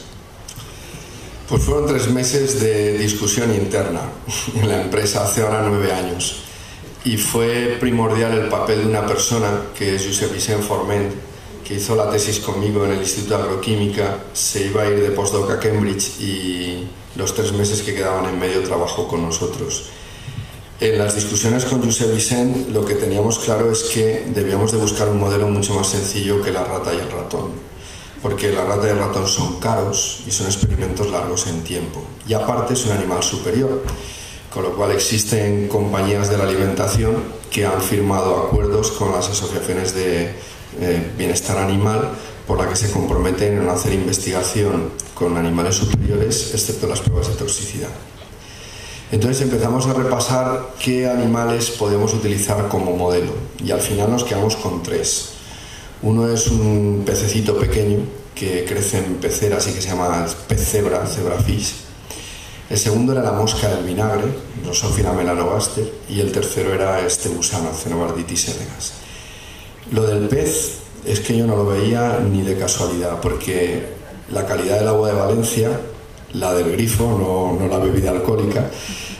Pues fueron 3 meses de discusión interna en la empresa hace ahora 9 años, y fue primordial el papel de una persona que es Josep Vicent Forment, que hizo la tesis conmigo en el Instituto de Agroquímica. Se iba a ir de postdoc a Cambridge y los 3 meses que quedaban en medio trabajó con nosotros. En las discusiones con Josep Vicent lo que teníamos claro es que debíamos de buscar un modelo mucho más sencillo que la rata y el ratón, porque la rata y el ratón son caros y son experimentos largos en tiempo, y aparte es un animal superior, con lo cual existen compañías de la alimentación que han firmado acuerdos con las asociaciones de bienestar animal por la que se comprometen en hacer investigación con animales superiores, excepto las pruebas de toxicidad. Entonces empezamos a repasar qué animales podemos utilizar como modelo, y al final nos quedamos con 3. Uno es un pececito pequeño que crece en peceras y que se llama pez cebra, zebrafish. El segundo era la mosca del vinagre, Drosophila melanogaster, y el tercero era este gusano, Cenobarditis elegans. Lo del pez es que yo no lo veía ni de casualidad, porque la calidad del agua de Valencia, la del grifo, no la bebida alcohólica,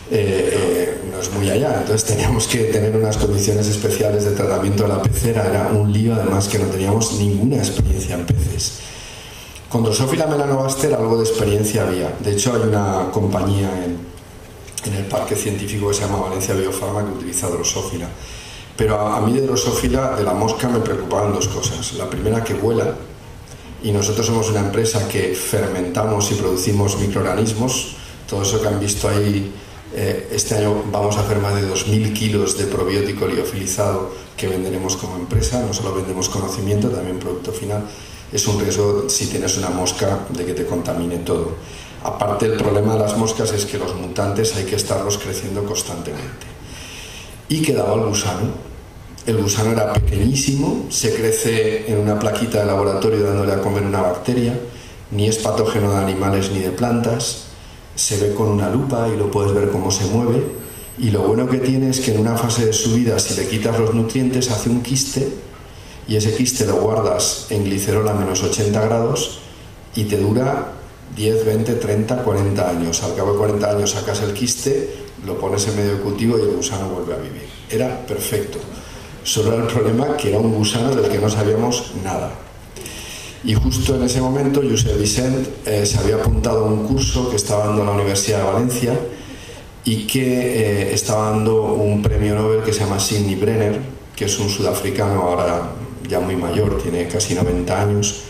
no es muy allá. Entonces teníamos que tener unas condiciones especiales de tratamiento de la pecera. Era un lío, además, que no teníamos ninguna experiencia en peces. Con Drosophila melanogaster algo de experiencia había. De hecho, hay una compañía en el parque científico que se llama Valencia Biofarma que utiliza Drosophila. Pero a mí de Drosophila, de la mosca, me preocupaban 2 cosas. La primera, que vuela, y nosotros somos una empresa que fermentamos y producimos microorganismos. Todo eso que han visto ahí, este año vamos a hacer más de 2.000 kilos de probiótico liofilizado que venderemos como empresa. No solo vendemos conocimiento, también producto final. Es un riesgo, si tienes una mosca, de que te contamine todo. Aparte, el problema de las moscas es que los mutantes hay que estarlos creciendo constantemente. y quedaba el gusano. El gusano era pequeñísimo, se crece en una plaquita de laboratorio dándole a comer una bacteria, ni es patógeno de animales ni de plantas, se ve con una lupa y lo puedes ver cómo se mueve, y lo bueno que tiene es que en una fase de su vida, si le quitas los nutrientes, hace un quiste, y ese quiste lo guardas en glicerol a menos 80 grados y te dura 10, 20, 30, 40 años. Al cabo de 40 años sacas el quiste, lo pones en medio de cultivo y el gusano vuelve a vivir. Era perfecto. Solo era el problema que era un gusano del que no sabíamos nada. Y justo en ese momento Josep Vicent se había apuntado a un curso que estaba dando la Universidad de Valencia y que estaba dando un premio Nobel que se llama Sidney Brenner, que es un sudafricano ahora ya muy mayor, tiene casi 90 años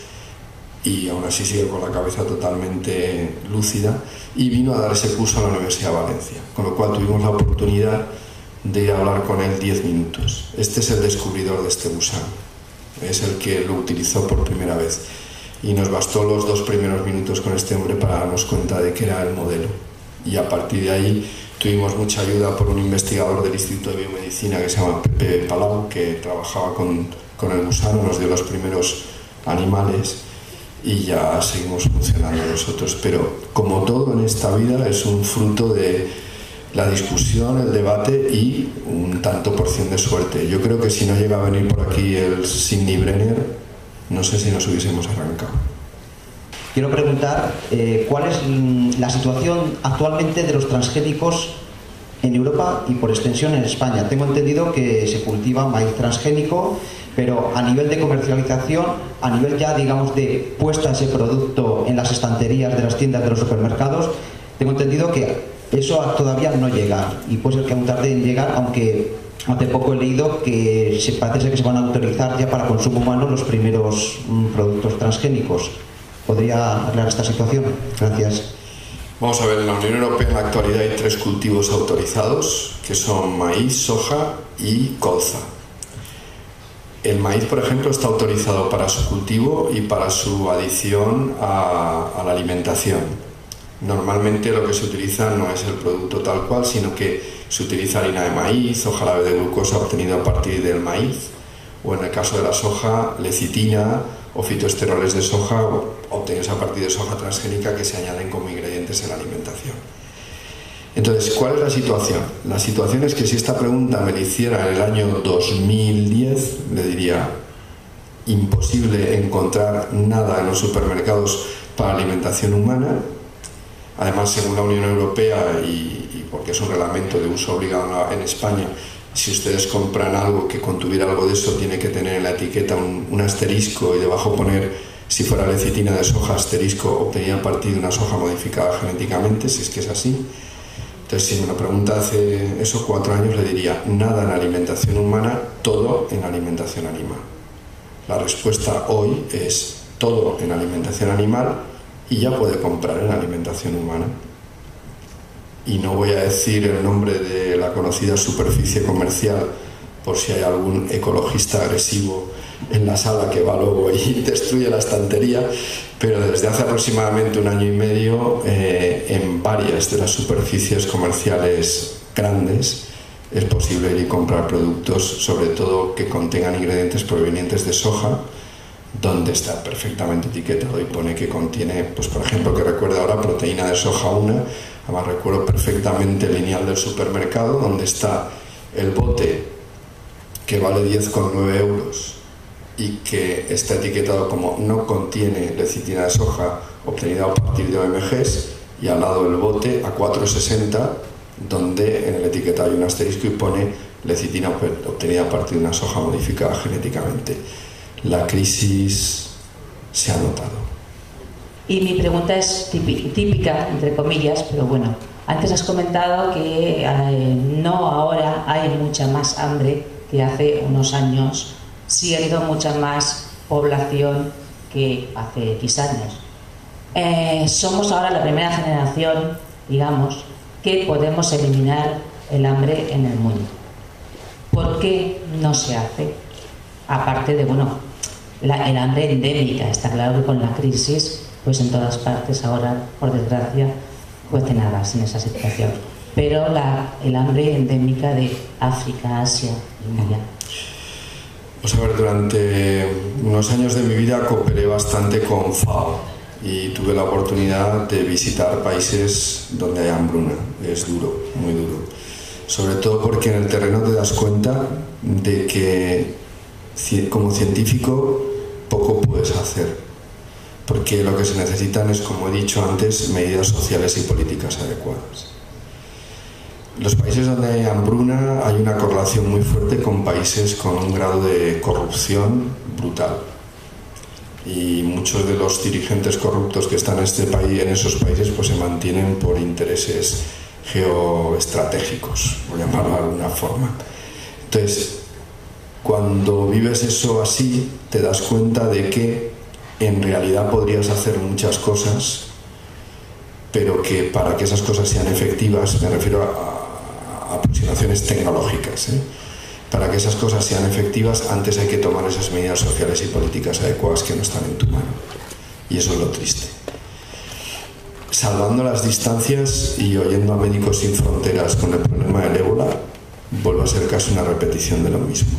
y aún así sigue con la cabeza totalmente lúcida, y vino a dar ese curso a la Universidad de Valencia, con lo cual tuvimos la oportunidad de ir a hablar con él 10 minutos. Este es el descubridor de este gusano, es el que lo utilizó por primera vez, y nos bastó los 2 primeros minutos con este hombre para darnos cuenta de que era el modelo, y a partir de ahí tuvimos mucha ayuda por un investigador del Instituto de Biomedicina que se llama Pepe Palau, que trabajaba con el gusano, nos dio los primeros animales y ya seguimos funcionando nosotros. Pero como todo en esta vida es un fruto de la discusión, el debate y un tanto porción de suerte. Yo creo que si no llega a venir por aquí el Sidney Brenner, no sé si nos hubiésemos arrancado. Quiero preguntar cuál es la situación actualmente de los transgénicos en Europa y por extensión en España. Tengo entendido que se cultiva maíz transgénico, pero a nivel de comercialización, a nivel ya digamos de puesta ese producto en las estanterías de las tiendas de los supermercados, tengo entendido que eso todavía no llega y puede ser que aún tarde en llegar, aunque hace poco he leído que parece que se van a autorizar ya para consumo humano los primeros productos transgénicos. ¿Podría aclarar esta situación? Gracias. Vamos a ver, en la Unión Europea en la actualidad hay 3 cultivos autorizados, que son maíz, soja y colza. El maíz, por ejemplo, está autorizado para su cultivo y para su adición a la alimentación. Normalmente lo que se utiliza no es el producto tal cual, sino que se utiliza harina de maíz o jarabe de glucosa obtenido a partir del maíz, o en el caso de la soja, lecitina o fitoesteroles de soja obtenidos a partir de soja transgénica que se añaden como ingredientes en la alimentación. Entonces, ¿cuál es la situación? La situación es que si esta pregunta me la hiciera en el año 2010, le diría imposible encontrar nada en los supermercados para alimentación humana. Además, según la Unión Europea y porque es un reglamento de uso obligado en España, si ustedes compran algo que contuviera algo de eso, tiene que tener en la etiqueta un asterisco y debajo poner, si fuera lecitina de soja, asterisco obtenida a partir de una soja modificada genéticamente, si es que es así. Entonces, si me lo pregunta hace esos 4 años, le diría nada en alimentación humana, todo en alimentación animal. La respuesta hoy es todo en alimentación animal y ya puede comprar en alimentación humana. Y no voy a decir el nombre de la conocida superficie comercial por si hay algún ecologista agresivo en la sala que va luego y destruye la estantería, pero desde hace aproximadamente 1 año y medio en varias de las superficies comerciales grandes es posible ir y comprar productos, sobre todo que contengan ingredientes provenientes de soja, donde está perfectamente etiquetado y pone que contiene, pues por ejemplo, que recuerdo ahora, proteína de soja 1, además recuerdo perfectamente el lineal del supermercado, donde está el bote que vale 10,9 euros y que está etiquetado como no contiene lecitina de soja obtenida a partir de OMGs, y al lado del bote a 4,60, donde en el etiquetado hay un asterisco y pone lecitina obtenida a partir de una soja modificada genéticamente. La crisis se ha notado. Y mi pregunta es típica, entre comillas, pero bueno, antes has comentado que no ahora hay mucha más hambre que hace unos años, siendo mucha más población que hace X años. Somos ahora la primera generación, digamos, que podemos eliminar el hambre en el mundo. ¿Por qué no se hace? Aparte de, bueno, el hambre endémica, está claro que con la crisis, pues en todas partes ahora, por desgracia, cuecen habas en esa situación. pero el hambre endémica de África, Asia, India. Pues a ver, durante unos años de mi vida cooperé bastante con FAO y tuve la oportunidad de visitar países donde hay hambruna. Es duro, muy duro. Sobre todo porque en el terreno te das cuenta de que como científico poco puedes hacer. Porque lo que se necesitan es, como he dicho antes, medidas sociales y políticas adecuadas. Los países donde hay hambruna hay una correlación muy fuerte con países con un grado de corrupción brutal. Y muchos de los dirigentes corruptos que están en esos países pues se mantienen por intereses geoestratégicos, por llamarlo de alguna forma. Entonces, cuando vives eso así, te das cuenta de que en realidad podrías hacer muchas cosas, pero que para que esas cosas sean efectivas, me refiero a aproximaciones tecnológicas, para que esas cosas sean efectivas, antes hay que tomar esas medidas sociales y políticas adecuadas que no están en tu mano. Y eso es lo triste. Salvando las distancias y oyendo a Médicos Sin Fronteras con el problema del ébola, vuelve a ser casi una repetición de lo mismo.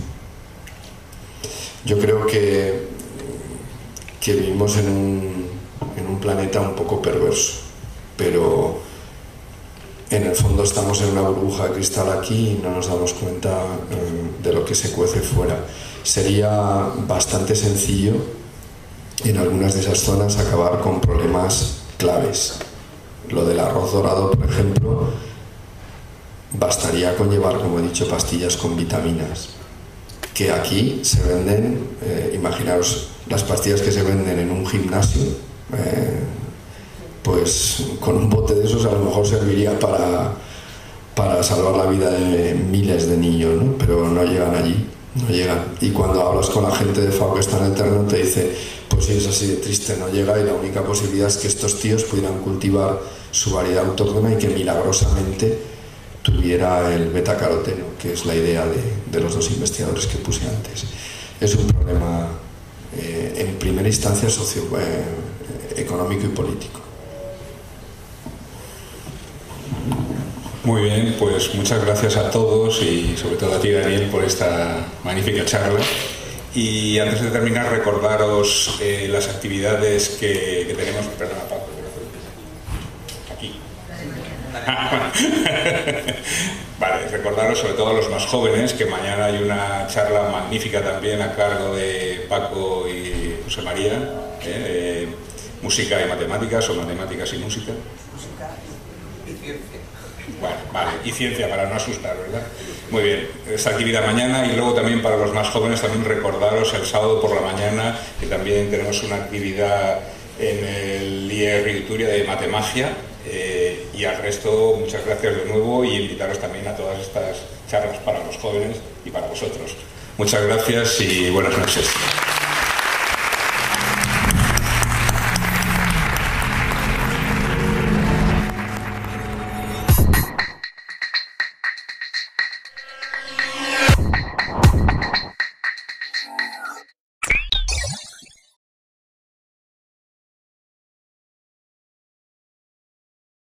Yo creo que vivimos en un planeta un poco perverso, pero en el fondo estamos en una burbuja de cristal aquí y no nos damos cuenta de lo que se cuece fuera. Sería bastante sencillo en algunas de esas zonas acabar con problemas claves. Lo del arroz dorado, por ejemplo, bastaría con llevar, como he dicho, pastillas con vitaminas, que aquí se venden, imaginaos las pastillas que se venden en un gimnasio, pues con un bote de esos a lo mejor serviría para salvar la vida de miles de niños, ¿no? Pero no llegan allí, no llegan. Y cuando hablas con la gente de FAO que está en el terreno te dice, pues sí, es así de triste, no llega, y la única posibilidad es que estos tíos pudieran cultivar su variedad autóctona y que milagrosamente tuviera el betacaroteno, que es la idea de los dos investigadores que puse antes. Es un problema en primera instancia económico y político. Muy bien, pues muchas gracias a todos y sobre todo a ti, Daniel, por esta magnífica charla. Y antes de terminar, recordaros las actividades que tenemos. Perdona, Paco, aquí. Vale, recordaros sobre todo a los más jóvenes que mañana hay una charla magnífica también a cargo de Paco y José María, música y matemáticas, o matemáticas y música. Música y ciencia. Bueno, vale, y ciencia para no asustar, ¿verdad? Muy bien, esta actividad mañana, y luego también para los más jóvenes también recordaros el sábado por la mañana que también tenemos una actividad en el IER Uturia de matemagia, y al resto muchas gracias de nuevo y invitaros también a todas estas charlas para los jóvenes y para vosotros. Muchas gracias y buenas noches.